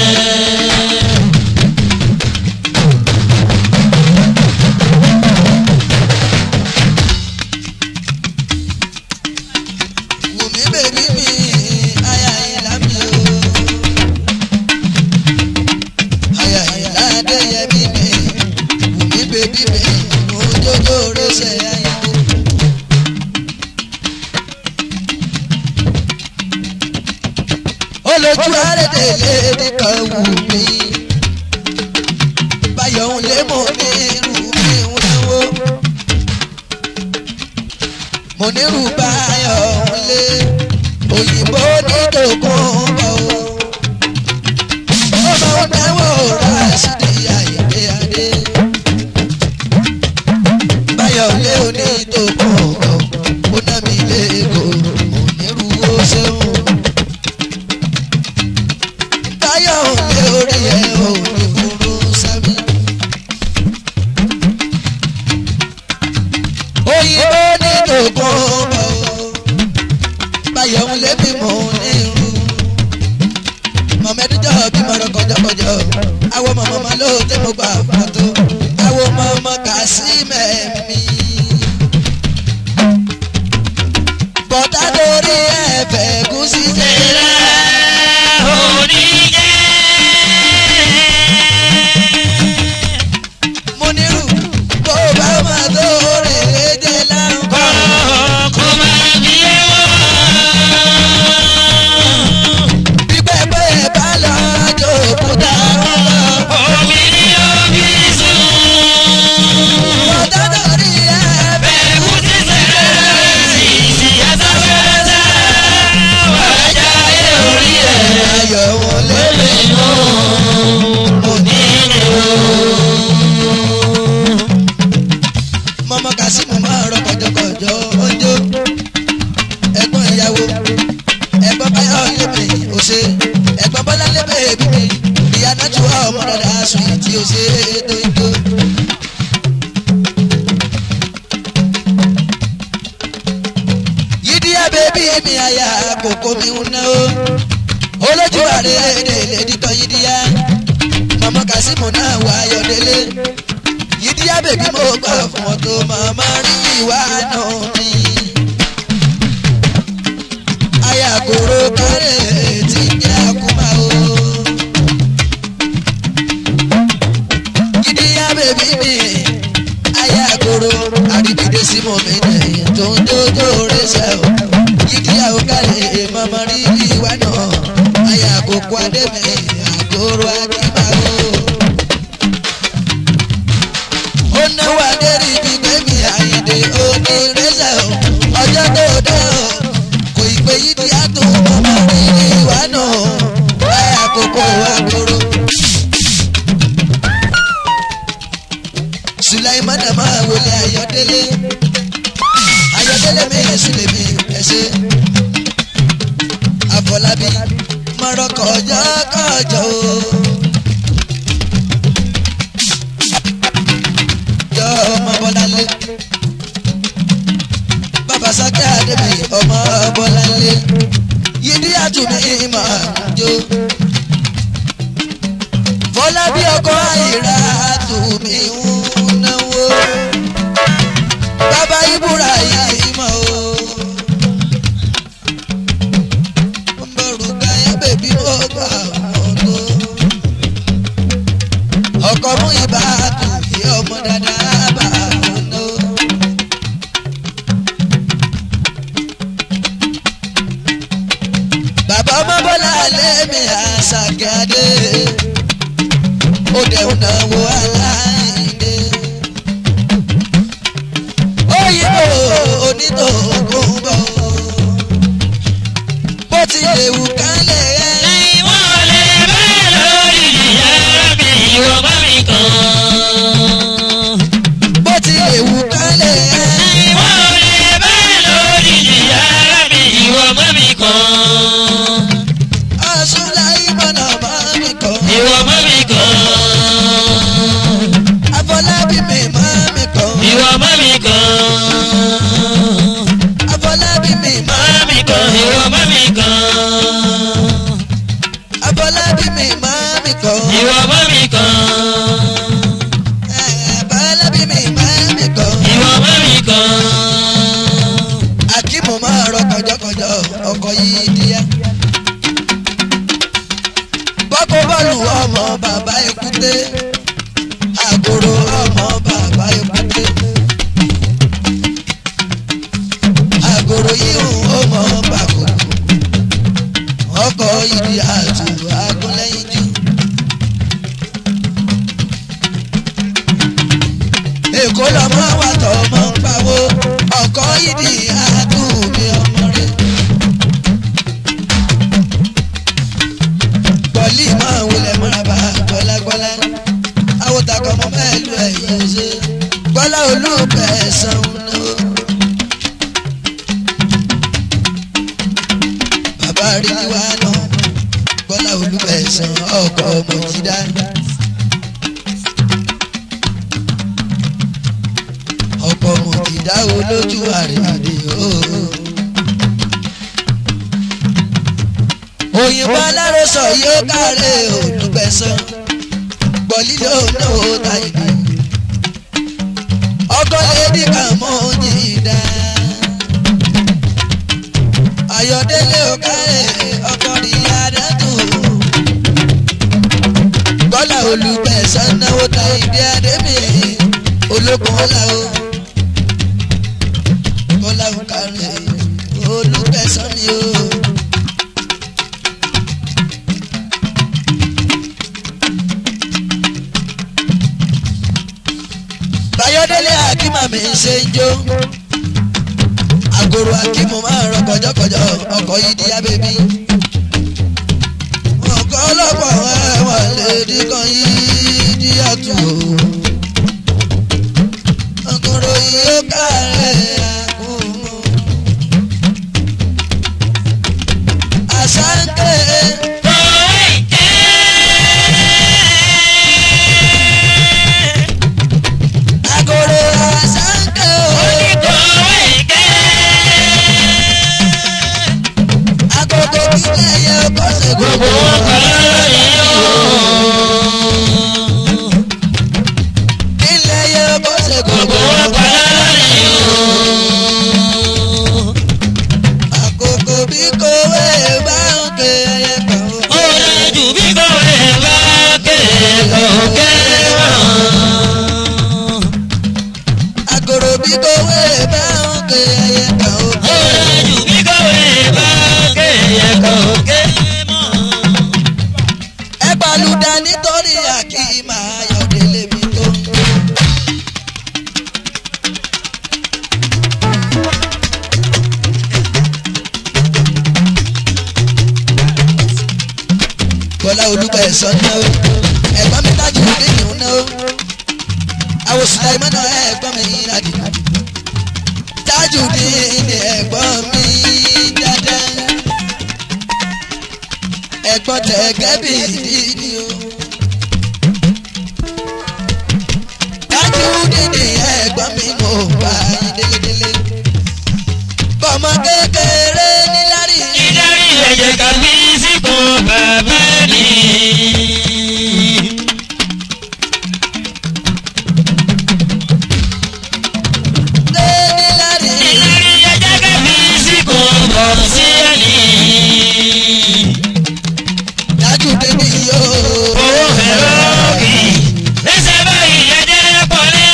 Wùmí bèbí mi, aya ìlà mi o. Aya ìlà Adéyẹmí mi, Wùmí bèbí mi, mo jójó rẹsẹ̀ ayé. Olójú àrédèlé nìkan wù mí. Báyọ̀ ń lé mo ní irú mi ń náwó. Mo ní irú Báyọ̀ ń lé. Òyìnbó ní tòkun bọ̀ o. Ó máa ń náwó Rásídì Àyìndé Adé. Báyọ̀ ń lé oní tòkun bọ̀. Ó ná mi lẹ́kọ̀ọ́. Mo ní irú ó ṣeun. Báyọ̀ ń lé orí ẹ̀ ò ní kúrú sábì. Òyìnbó ní tòkun bọ̀ o. Báyọ̀ ń lé bí mo ní irú. Mọ̀mẹ́dújọ́ bí mọ̀rọ̀ kọjọ́kọjọ́. Àwọn mọ̀mọ́ máa ló tẹ́ mo gbà fàtó. Àwọn mọ̀mọ́ kà sí mẹ́mí. Bọ̀dá lórí ẹ̀fẹ̀ gúsí ṣe rẹ̀. Mo nírú bó bá máa tó rè é jẹ́ láǹkọ́. Kò máa bí ẹwọ́. bèbí mi àyà kòkó mi ń ná o olójú àrè èdè dídán yídíyá mama Kasimu náà wà ayọ̀délé yídíyá bèbí mo gbà fún ọ tó màmá rí ìwà náà mi àyà kòrò kárẹ̀ tí ń jẹ́ àkúmà o yídíyá bèbí mi àyà kòrò àríbìdé sí mọ̀ mi nẹ̀yìn tó ń dójó rẹ̀ṣẹ̀ o yídíyá ò kálẹ̀ màmá rí ìwà náà àyà kòkó adẹ́mi àgóró akíma o. ó náwó adẹ́rì bí gbẹ̀mí àyèdè onírẹ́sẹ̀ o ọjọ́ tó dé o kò ì pé yídíyá tó màmá rí ìwà náà àyà kòkó àgóró. Sulaimana máa wọlé Ayọ̀délé Ayọ̀délé mi Sùlẹ̀ mi ẹ̀ṣẹ̀ Àfọlábí mọ̀rọ̀ kọjọ́ o. Jọ ọmọ Bọ́láńlé bàbá Sákẹ́ Adébí ọmọ Bọ́láńlé Yídíyá tùmí máa jó. Fọlábí ọkọ Àyìnrà tùmí náwó bàbá Ìbúra yìí mọ̀ o. Mbọ̀rùka yẹn bèbí ó gbà ọ̀tọ̀ ọkọ̀ mú ibà tùbí ọmọ dáadáa bá ọ̀nà. Bàbá ọmọ Bọ́lá lẹ́mí Àṣàkẹ́ Adé ó dẹ̀ ń náwó aláìní. Òyìnbó onítòkùn bọ̀ bó ti lè wù kálẹ̀ ẹ́. Ìwọ̀n lè bẹ́ẹ̀ lórí ìyá mi ìwọ bá mi kàn. Bó ti lè wù kálẹ̀ ẹ́. Ìwọ̀n lè bẹ́ẹ̀ lórí ìyá mi ìwọ bá mi kàn. Sulaimana máa mi kàn. Ìwọ bá mi kàn. Afọlábí mi máa mi kàn. Ìwọ bá mi kàn. Afọlábí mi máa mi kàn. Ìwọ bá mi kàn. Afọlábí mi máa mi kàn. Ìwọ bá mi kàn. Afọlábí mi máa mi kàn. Ìwọ bá mi kàn. Akímù máa rọ kọjọkọjọ ọkọ Yídíyá. Bọ́kú bọ́ọ̀lù ọmọ bàbá Èkúté. Àgòrò ọmọ bàbá Èkúté. Àgòrò yìí ọmọ bàkú. Ọkọ̀ Yídíyá àti agúnlẹ́yìn jù. Èkó lọmọ wà tọ́ ọmọ ń pawó. Ọkọ̀ Yídíyá àtúbí ọmọ rẹ̀. Bọ̀lì máa wulẹ̀ múra bá gbọ́lágbọ́lá. Àwòtàkọ̀ mọ́ mẹ́lú ẹ̀yìn ṣe. Gbọ́lá olúbẹ̀ ẹ̀sán náà. Bàbá rí wá náà. Gbọ́lá olúbẹ̀ ẹ̀sán ọkọ̀ ọmọ jídá. Ọkọ̀ ọmọ jídá olójú àrèdè ooo. Òyìnbó aláròsọ yóò kárẹ̀ olùgbẹ̀sán gbọ̀lílò náà ó ta ìlú ọkọ lédi kan mọ́ jìdá Ayọ̀délé ó kárẹ̀ ọkọ rí adátù Bọ́lá olùgbẹ̀sán náà ó ta ìdí adémi olókun ọ̀la o Bọ́lá ó kárẹ̀ olùgbẹ̀sán mi o. Ayọ̀délé Akíma mi ṣe ń jó Àgòrò Akímù máa rọ kọjọkọjọ ọkọ̀ Yídíyá bèbí ọkọ̀ ọlọ́pàá ẹ̀wọ̀n lè díkan Yídíyá tù ó Àgòrò yìí ó kárẹ̀ àkùnmù Àṣàǹkẹ́. ṣe gbogbo wọn pa lórí o. ilé yẹ kó ṣe gbogbo wọn pa lórí o. àkókò bí kòwé bá ń ké ẹyẹ kan o. ó dájú bí kòwé bá ké kòkè wọn. àkòrò bí kòwé bá ń ké ẹyẹ kan o. ó dájú bí kòwé bá ké kòkè wọn. ẹ balùdà nítorí àkìmá ayọ̀délé mi tó ń gbé. bọ́lá olúkọ ẹ̀sán náà o ẹ̀gbọ́n mi dájú nínú náà o àwòsàn ìmọ̀nà ẹ̀gbọ́n mi ìrìnàjò dájú ní ẹ̀gbọ́n mi dáadáa ẹ̀gbọ́n tẹ̀gẹ́ bí ìdí o dájú ní ẹ̀gbọ́n mi mo bá yín délédélé bọ́mọ kékeré nílárí. nílárí ẹ̀jẹ̀ kàbí sípò bàbá ni. nílárí ẹ̀jẹ̀ kàbí sípò bọ̀ sí ẹni. dájú débi yóò. owó ẹ̀rọ kì í lẹ́sẹ̀ báyìí ẹ̀jẹ̀ pọ̀lẹ́.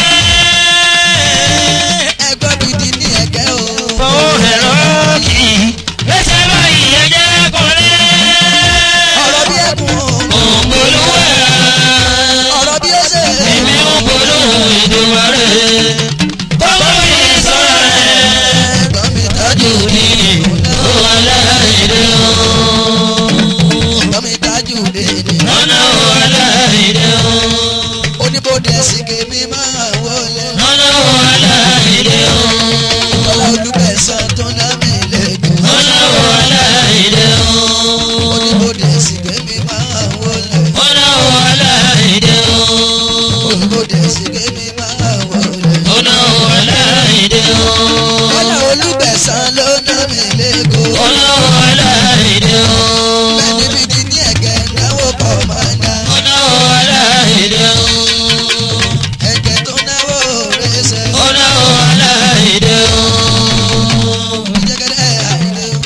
ẹgbọ́n gidi ní ẹ̀kẹ́ o. owó ẹ̀rọ kì í lẹ́sẹ̀ báyìí ẹ̀jẹ̀ pọ̀lẹ́. ọ̀rọ̀ bí ẹkùn o. òǹgbòlúwẹ̀. ọ̀rọ̀ bí ẹsẹ̀. èmi ń polówó ìdúró rẹ̀. bọ́wọ́ mi sọ̀rọ̀ rẹ̀. ẹ̀gbọ́n mi dájú ní ó aláìlé o. ẹ̀gbọ́n mi dájú dédé. lọ́nà ó aláìlé o. oníbodè ẹ̀sìnkè mi máa wọlé. lọ́nà ó aláìlé o. bọ́lá olúbẹ̀sán tó ná mi lẹ́jọ́. lọ́nà ó aláìlé o. oníbodè ẹ̀sìnkè mi máa wọlé. lọ́nà ó aláìlé o. oníbodè ẹ̀sìnkè mi máa wọlé. lọ́nà ó aláìlé o. bọ́lá olúbẹ̀sán ló ná mi lẹ́kọ̀ọ́. lọ́nà ó aláìlé o. bẹ́ẹ̀ni bíi ní ẹ̀gẹ́ náwó pọ̀ máa ná. lọ́nà ó aláìlé o. ẹ̀gẹ́ tó náwó rẹ̀ ṣe. lọ́nà ó aláìlé o. ìjẹ́gẹ́dẹ́ àìlè o.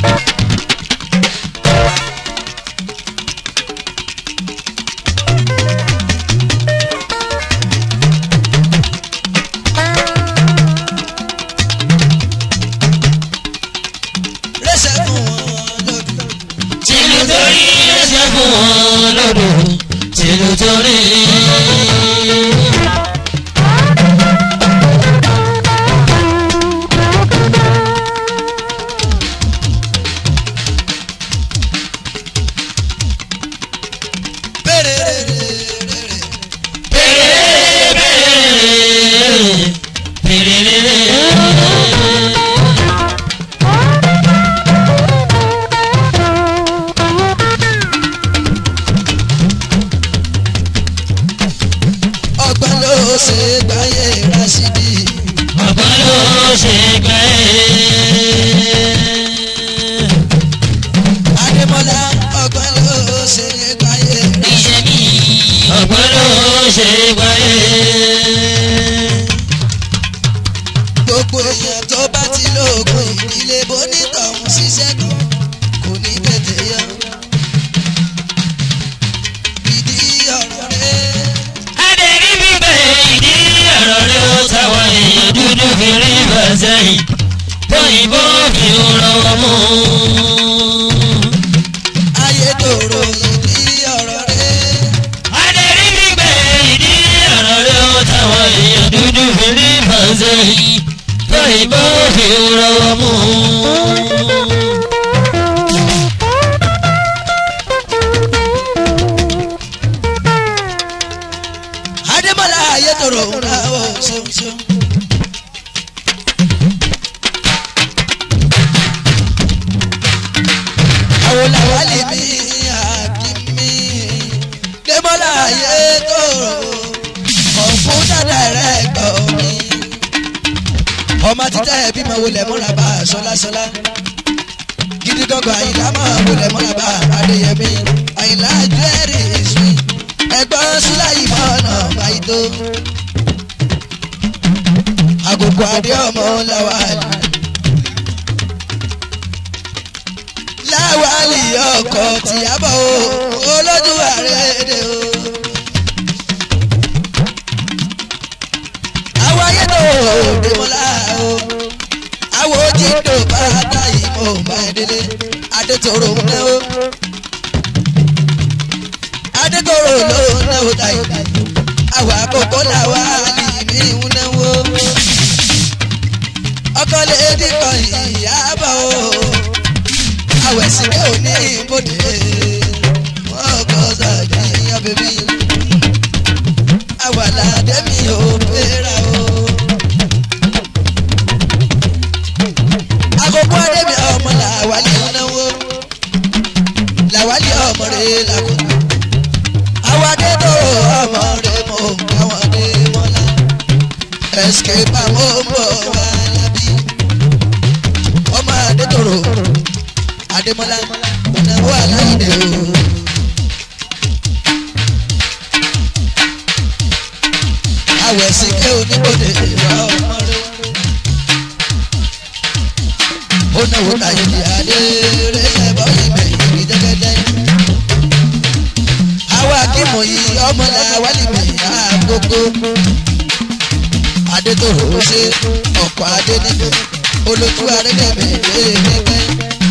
rẹ́sẹ̀ fún wọn lòdù. tìlù torí ẹsẹ̀ fún wọn lọ́dọ̀ tìlù torí. bèrè ọgbọ́n ló ṣe gbáyé Rásídì. Bàbá ló ṣe gbà Adémọ́lá ọgbọ́n ló ṣe gbáyé. iṣẹ́ mi. Bàbá ló ṣe gbà gbogbo èèyàn tó bá ti lóògùn ìdílé bonítọ̀hún ṣiṣẹ́ kan kò ní tètè yọ. ìdí ọ̀rọ̀ rẹ̀. Adérí bíbẹ̀ ìdí ọ̀rọ̀ rẹ̀ ó táwọn èèyàn dúdú fi rí bàtẹ́yìn. Bóyìnbó fi rọwọ́ mú. ayédèrú ìdí ọ̀rọ̀ rẹ̀. Adérí bíbẹ̀ ìdí ọ̀rọ̀ rẹ̀ ó táwọn èèyàn dúdú fi rí bàtẹ́yìn. Bóyìnbó fi rọwọ́ mú. Adémọ́lá ayédèrú náà ó ṣeun ṣeun. àwọn làwálì mi àbí mi Démọ́lá ayédèrú kọ̀ǹpútà dàrẹ́kítọ̀ mi. ọmọ títà ẹbí máa wọlé múra bá a sọlá sọlá gidi gọ́gọ́ àyìnlá máa wọlé mọ́lábà adéyẹmí àyìnlá jẹ́rì ìsú ẹ̀gbọ́n síláyì mọ́nà báyìí tó. àgùkù adé ọmọ làwálì láwálì ọkọ̀ tìyàbọ̀ o olójú àrédè o. àwọn ayé tó dé mọ́lá o àwọn ojú tó bá dá ìmọ̀ bá délé adétòrò ń náwó adétòrò ló ń náwó táyì àwọn àkókò làwálì mi ń náwó ọkọ lè dìkọ̀ ìyàbọ̀ o àwẹ̀ sílẹ̀ òní ìbòdè wọ́n kọ́ sàjà ìyàn bèbí àwàlàdé mi ò fẹ́ra o. àkókò adébí ọmọ làwálé náwó làwálé ọmọ rẹ̀ làkúnà àwàdé tó ọmọ rẹ̀ mọ̀ káwọn dé mọ́lá escape àmọ́ bọ̀ wá lábí ọmọ adé tòrò adémọ́lá ìnáwó aláìdè o. àwẹ̀ síkẹ́ oníbodè ìwà ọmọ rẹ̀ ó náwó táyé ní adé rẹ̀ ẹ̀bọ́ ìgbẹ̀ ìrìn jẹ́gẹ́dẹ́. àwọn akímọ̀ yìí ọmọ làwálì gbẹ̀yìn àgbógbó adé tòrò ó ṣe ọkọ̀ adé níbẹ̀ olójú arédèmẹ̀ lẹ́ẹ̀kẹ́kẹ́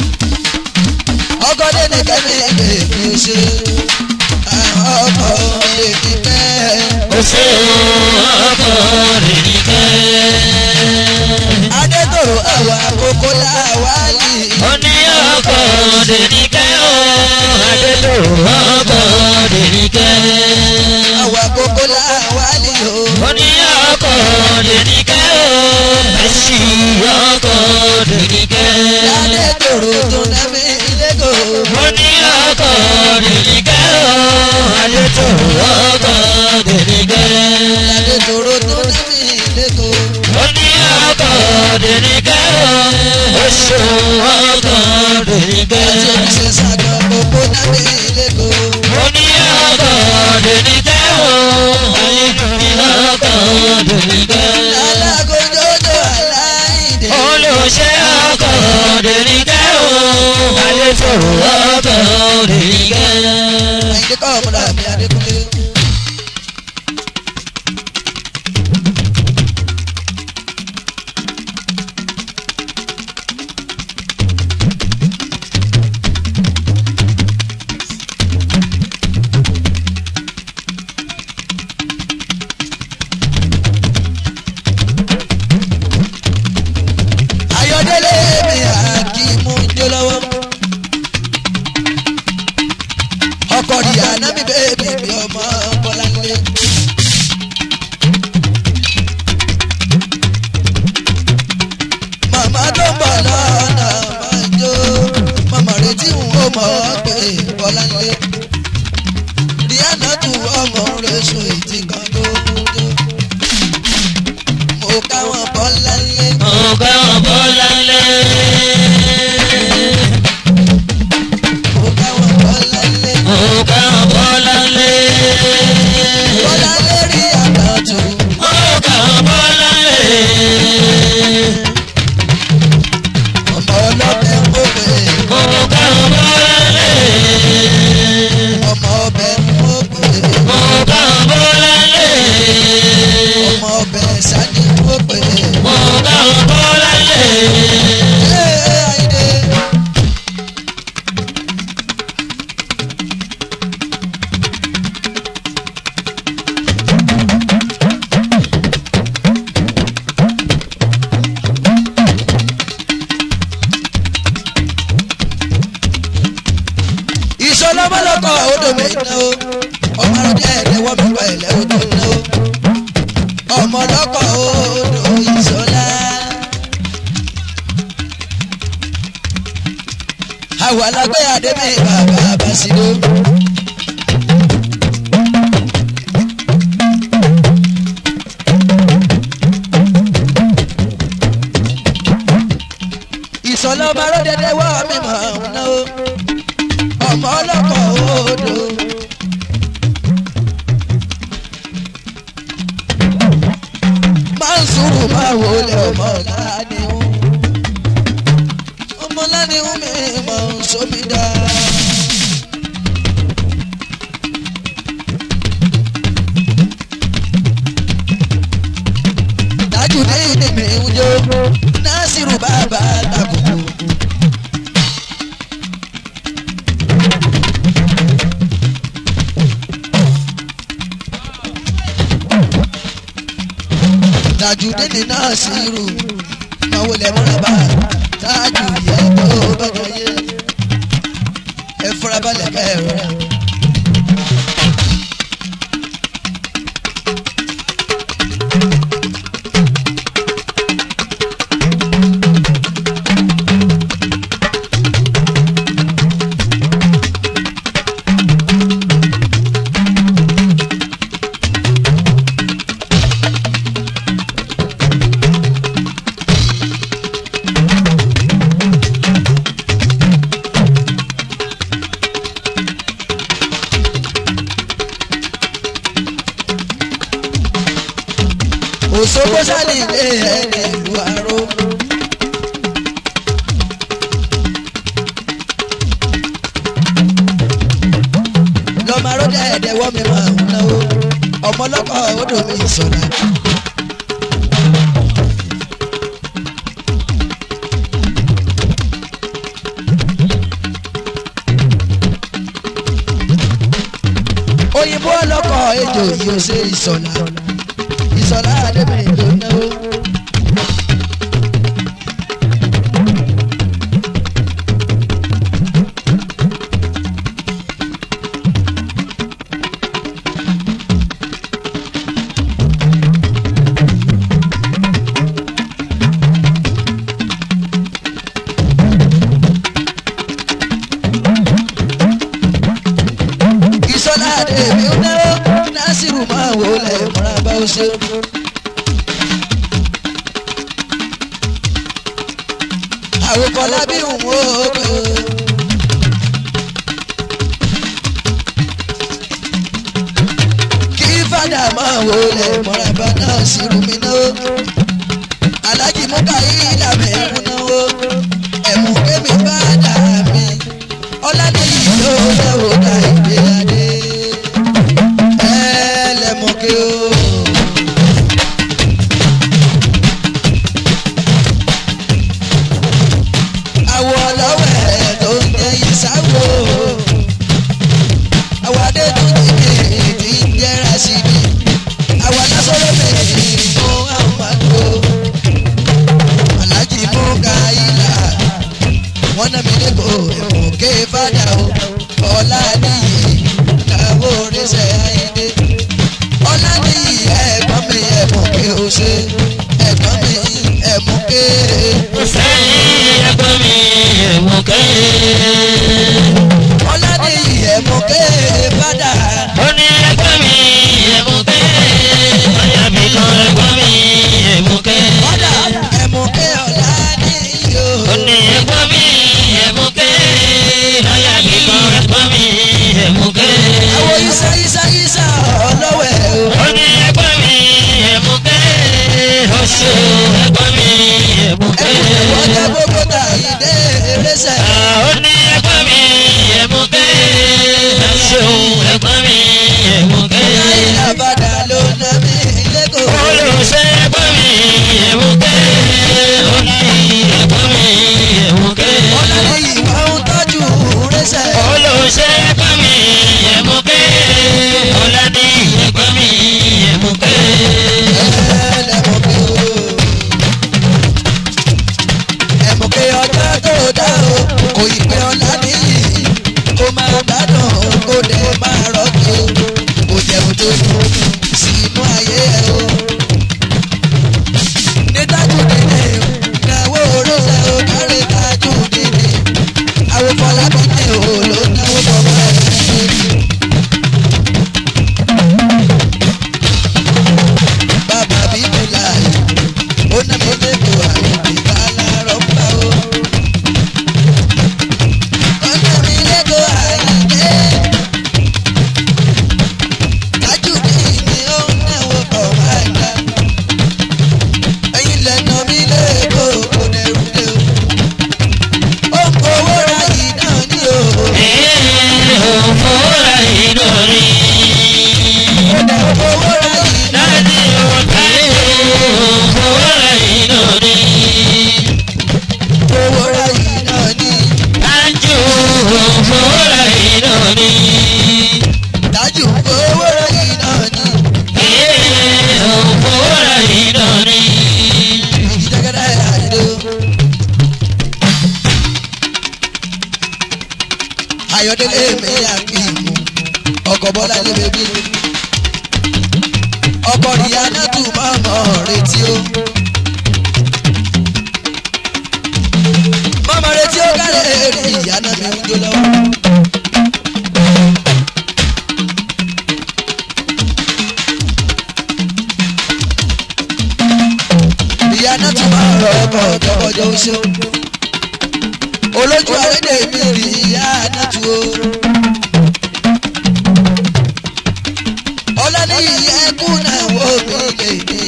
ọgọ́dé nìkẹ́ mi bèbí ó ṣe ọkọ̀ èdè kẹ́ ó ṣe ọkọ̀ èdè kẹ́. adétòrò àwọn àkókò làwálì. ó ní ọkọ̀ èdè kẹ́ ó adétòrò ọkọ̀ èdè kẹ́. àwọn àkókò làwálì o. ó ní ọkọ̀ èdè kẹ́ ó ẹ̀sì ọkọ̀ èdè kẹ́. adétòrò tó dábì lẹ́gò. ó ní ọkọ̀ èdè kẹ́ ó adétòrò ọkọ̀ èdè kẹ́. adétòrò tó dábì lẹ́gò. ó ní ọkọ̀ èdè kẹ́ ó oṣù ọkọ̀ èdè kẹ́. àti oníṣẹ́ sàgbà gbogbo dábì lẹ́gò. ó ní ọkọ̀ èdè kẹ́ ó ayélujára ọkọ̀ èdè kẹ́. alágójójó aláìdè. olùṣe ọkọ̀ èdè kẹ́ ó adétòrò ọkọ̀ èdè kẹ́. àyìndé kọ́ ọ̀mọ̀dà mi adékúnlé. ayọ̀délé mi àkímú jó lọ́wọ́. ọkọ̀ rí ànábì bẹ́ẹ̀bì mi ọmọ bọ́láńlé. màmá tó ń bọ̀ lọ́nà máa jó màmá retí ń wò mọ́ pé bọ́láńlé. rí àná tù ọmọ rẹ̀ sùn ètí kan tó mú jó. mo káwọn bọ́láńlé. ọ̀gá ọ̀bọ̀lálé. mo káwọn bọ́láńlé. ọ̀gá ọ̀bọ̀lálé. bọ́láńlé rí àná tù. ọ̀gá ọ̀bọ̀lálé. ọmọ ọlọ́bẹ̀ ń kó pé. ọ̀gá ọ̀bọ̀lálé. ọmọ ọbẹ̀ ń kó pé. ọ̀gá ọ̀bọ̀lálé. ọmọ ọbẹ̀ sani ń kó pé. ọ̀gá ọ̀bọ̀lálé. Àyìndé. ìṣọlọmọlọkọ odò mi náà ọmọ arúgbó ẹ̀ẹ́dẹ́wọ́ mi pa ẹ̀lẹ́ odò náà ọmọ lọ́kọ̀ odò ìṣọlá. àwọn alágbé adébí bàbá Basido. ìsọ̀lá ọmọ arọ́dẹ̀dẹ̀ wọ́ mi mọ̀ ọ́nà o ọmọ ọlọ́kọ̀ odò. máa ń sùúrù máa wò lẹ ọmọ lánìhùn mi mọ̀ ń sómi dá. dájú ní ìdìbò ìwújọ Násìrù bàbá takùkù. dájú ní Násìrù máa wọlé mọ́nàbà tájú yẹ tó bàjọ́ yẹ ẹ farabalẹ̀ kẹrẹ. Òṣogbo sálì ilé ẹni ìlú àrò. lọ́mọ arọ́dẹ ẹ̀dẹ̀wọ́ mi máa ń náwó ọmọ ọlọ́kọ̀ odò mi ìsọ̀lá. òyìnbó ọlọ́kọ̀ ejò yìí ó ṣe ìsọ̀lá. Ìsọ̀lá Adébíyì ló náwó. Ìsọ̀lá Adébíyì ló náwó. Násìrù máa wò lẹ̀ múra bá ó ṣe. Àwòkọ́lá bí òun ó pè é. Kí fàdà máa wò lẹ̀ mọ́ràbá náà sí rúmi náà. Aláàjì mú káyí ìlànà ẹ̀mú náà. Ẹ̀mú kémi bá dà mí. Ọládèyí ló lẹ́wọ̀ ká ìgbé adé. Ẹlẹ́mú kí ó. Àwọ̀ ọlọ́wẹ̀ tó ń jẹ́ ìsáwò. Àwọ̀ adé tó ti bèrè tí ń jẹ́ra sí mi. Àwọ̀ alásọ̀rọ̀ bèrè fún àwọn àgbo. Aláàjì mú ká ìlà. Wọ́n náà mi lẹ́kọ̀ọ́ ẹ̀fọ́ ké fàdà o. Ọlá níyì káwó oríṣẹ́ ayédè. Ọlá níyì ẹ̀gbọ́n mi ẹ̀mú ké o ṣe. Ẹ̀gbọ́n mi ẹ̀mú ké. Sẹ́yìn ẹ̀gbọ́n mi ẹ̀mú ké. Ọlá níyì ẹ̀mú ké fàdà. Ó ní ẹ̀gbọ́n mi ẹ̀mú ké. Ọ̀yà mi kan ẹ̀gbọ́n mi ẹ̀mú ké. Fàdà ẹ̀mú ké ọlá níyì o. Ó ní ẹ̀gbọ́n mi ẹ̀mú ké. Ọ̀yà mi kan ẹ̀gbọ́n mi ẹ̀mú ké. Àwọ̀ ìsá ọlọ́wẹ̀ o. Ó ní ẹ̀gbọ́n mi ẹ̀mú ké. Ó ṣe ẹ̀gbọ́n mi ẹ̀mú ké. Ẹ̀mú ọjà gbogbo ta ìdé erésẹ̀. Ó ní ẹ̀gbọ́n mi ẹ̀mú ké. Ó ṣe ẹ̀gbọ́n mi ẹ̀mú ké. Láyìnlá fàdà ló ná mi lẹ́kọ̀ọ́. Olùṣe ẹ̀gbọ́n mi ẹ̀mú ké. Ó ní ẹ̀gbọ́n mi ẹ̀mú ké. Ọlá níyì wọ́n ń tọ́jú rẹ́sẹ̀. Olùṣe ẹ̀gbọ́n mi ẹ̀mú ké. Ọlá ní ẹ̀gbọ́n mi ẹ̀mú ké. Ẹlẹ́mú ké o. Ẹ̀mú ké ọjọ́ tó dá o. Kò ì pé ọlá níyì. Kó máa gbádùn kó dẹ̀ máa rọ́ọ̀kì o. Kò jẹun tó dùn sínú ayé ẹ o. Ní tájú dìde náwó rẹ́sẹ̀ o. Kárí tájú dìde. Àwòkọ́lá bí ní o ló náwó bọ̀bọ̀ ẹ̀. Bàbá bí mi láàyè, ó ná mi lẹ́kọ̀ọ́ àrùn ìbá lárọ̀ ń bá o. Ayọ̀délé mi àkìmù ọkọ̀ bọ́lá lé bèbí ọkọ̀ Rihanna tù mọ́mọ́ retí o. Mọ́mọ́ retí ó kárẹ̀ Rihanna mi ń jó lọ́wọ́. Rihanna tù máa rọ ọkọ̀ ọ̀jọ̀bọ̀jọ̀ oṣù olójú arédè mi Rihanna tù o. Ọlọ́ni ẹkún náà wò mí lè ní.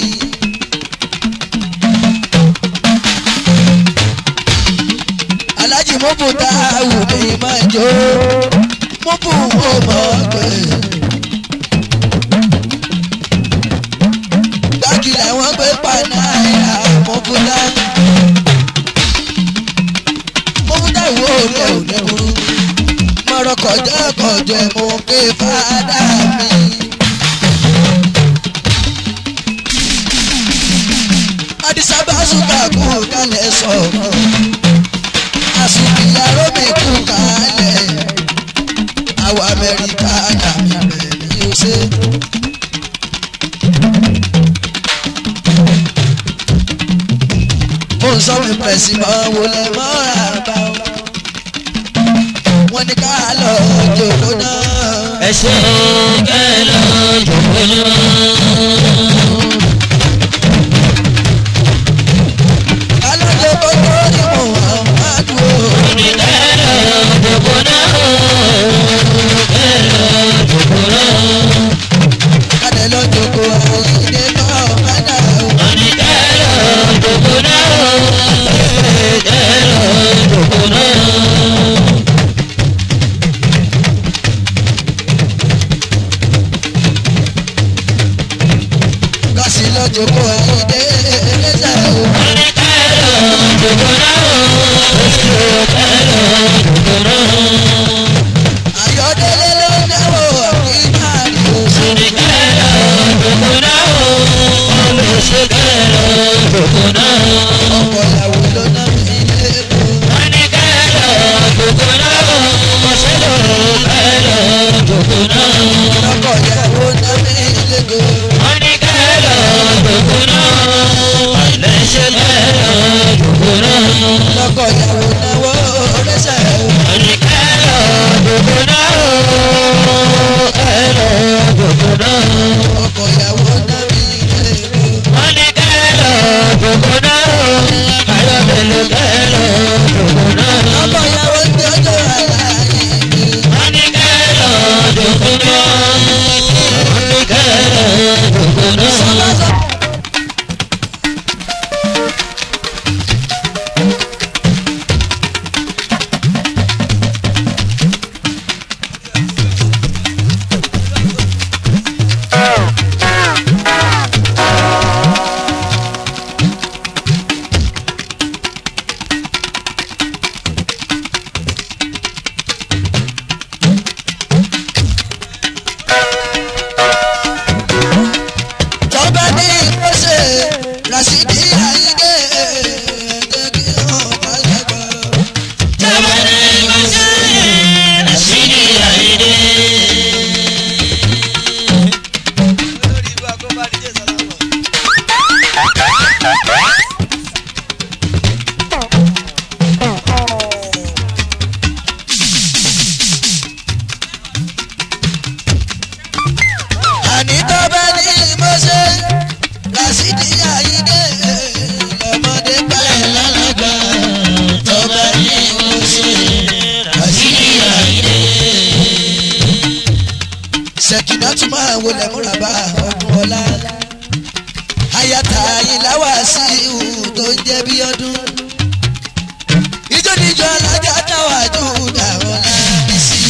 Alájì mọ́bù tá a wù mí máa jó mọ́bù ó mọ̀ pé. Gbági làwọn gbé pa náírà mọ́bù tá. Mọ́bù tá ìwọ òde òde burú. Mọ̀rọ̀ kọjá kọjá mo ké fàdá mi. Adisaba suka kú kalẹ̀ sọ. Asukiyaro mi kú kalẹ̀. Àwọn Amẹ́ríkà dàbí bẹ̀rẹ̀ ní ose. Mo ń sọ mi pẹ̀sì mọ́ wọlé mọ́ra bá wa. Wọ́n ní ká lọ jòkó náà. Ẹ ṣe ká lọ jòkó náà. Sẹ̀kínátù máa wọlé múrabá ọdún ọlá. Ayata ìláwà sí ìhù tó ń jẹ́ bí ọdún. Ijó níjọ alájà táwà jù dàrọ́ lábí sí.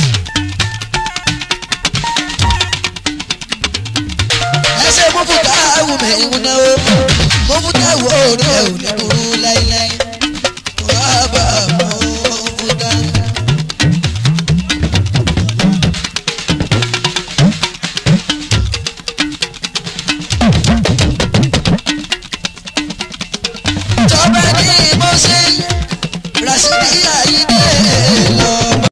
Ẹsẹ̀ mọ́fútà wùmẹ̀ ìwúná o. Mọ́fútà wò ó rẹ̀ ò ní burú láíláí. Wàá bá mọ́fútà. Tọ́ba ní bó ṣe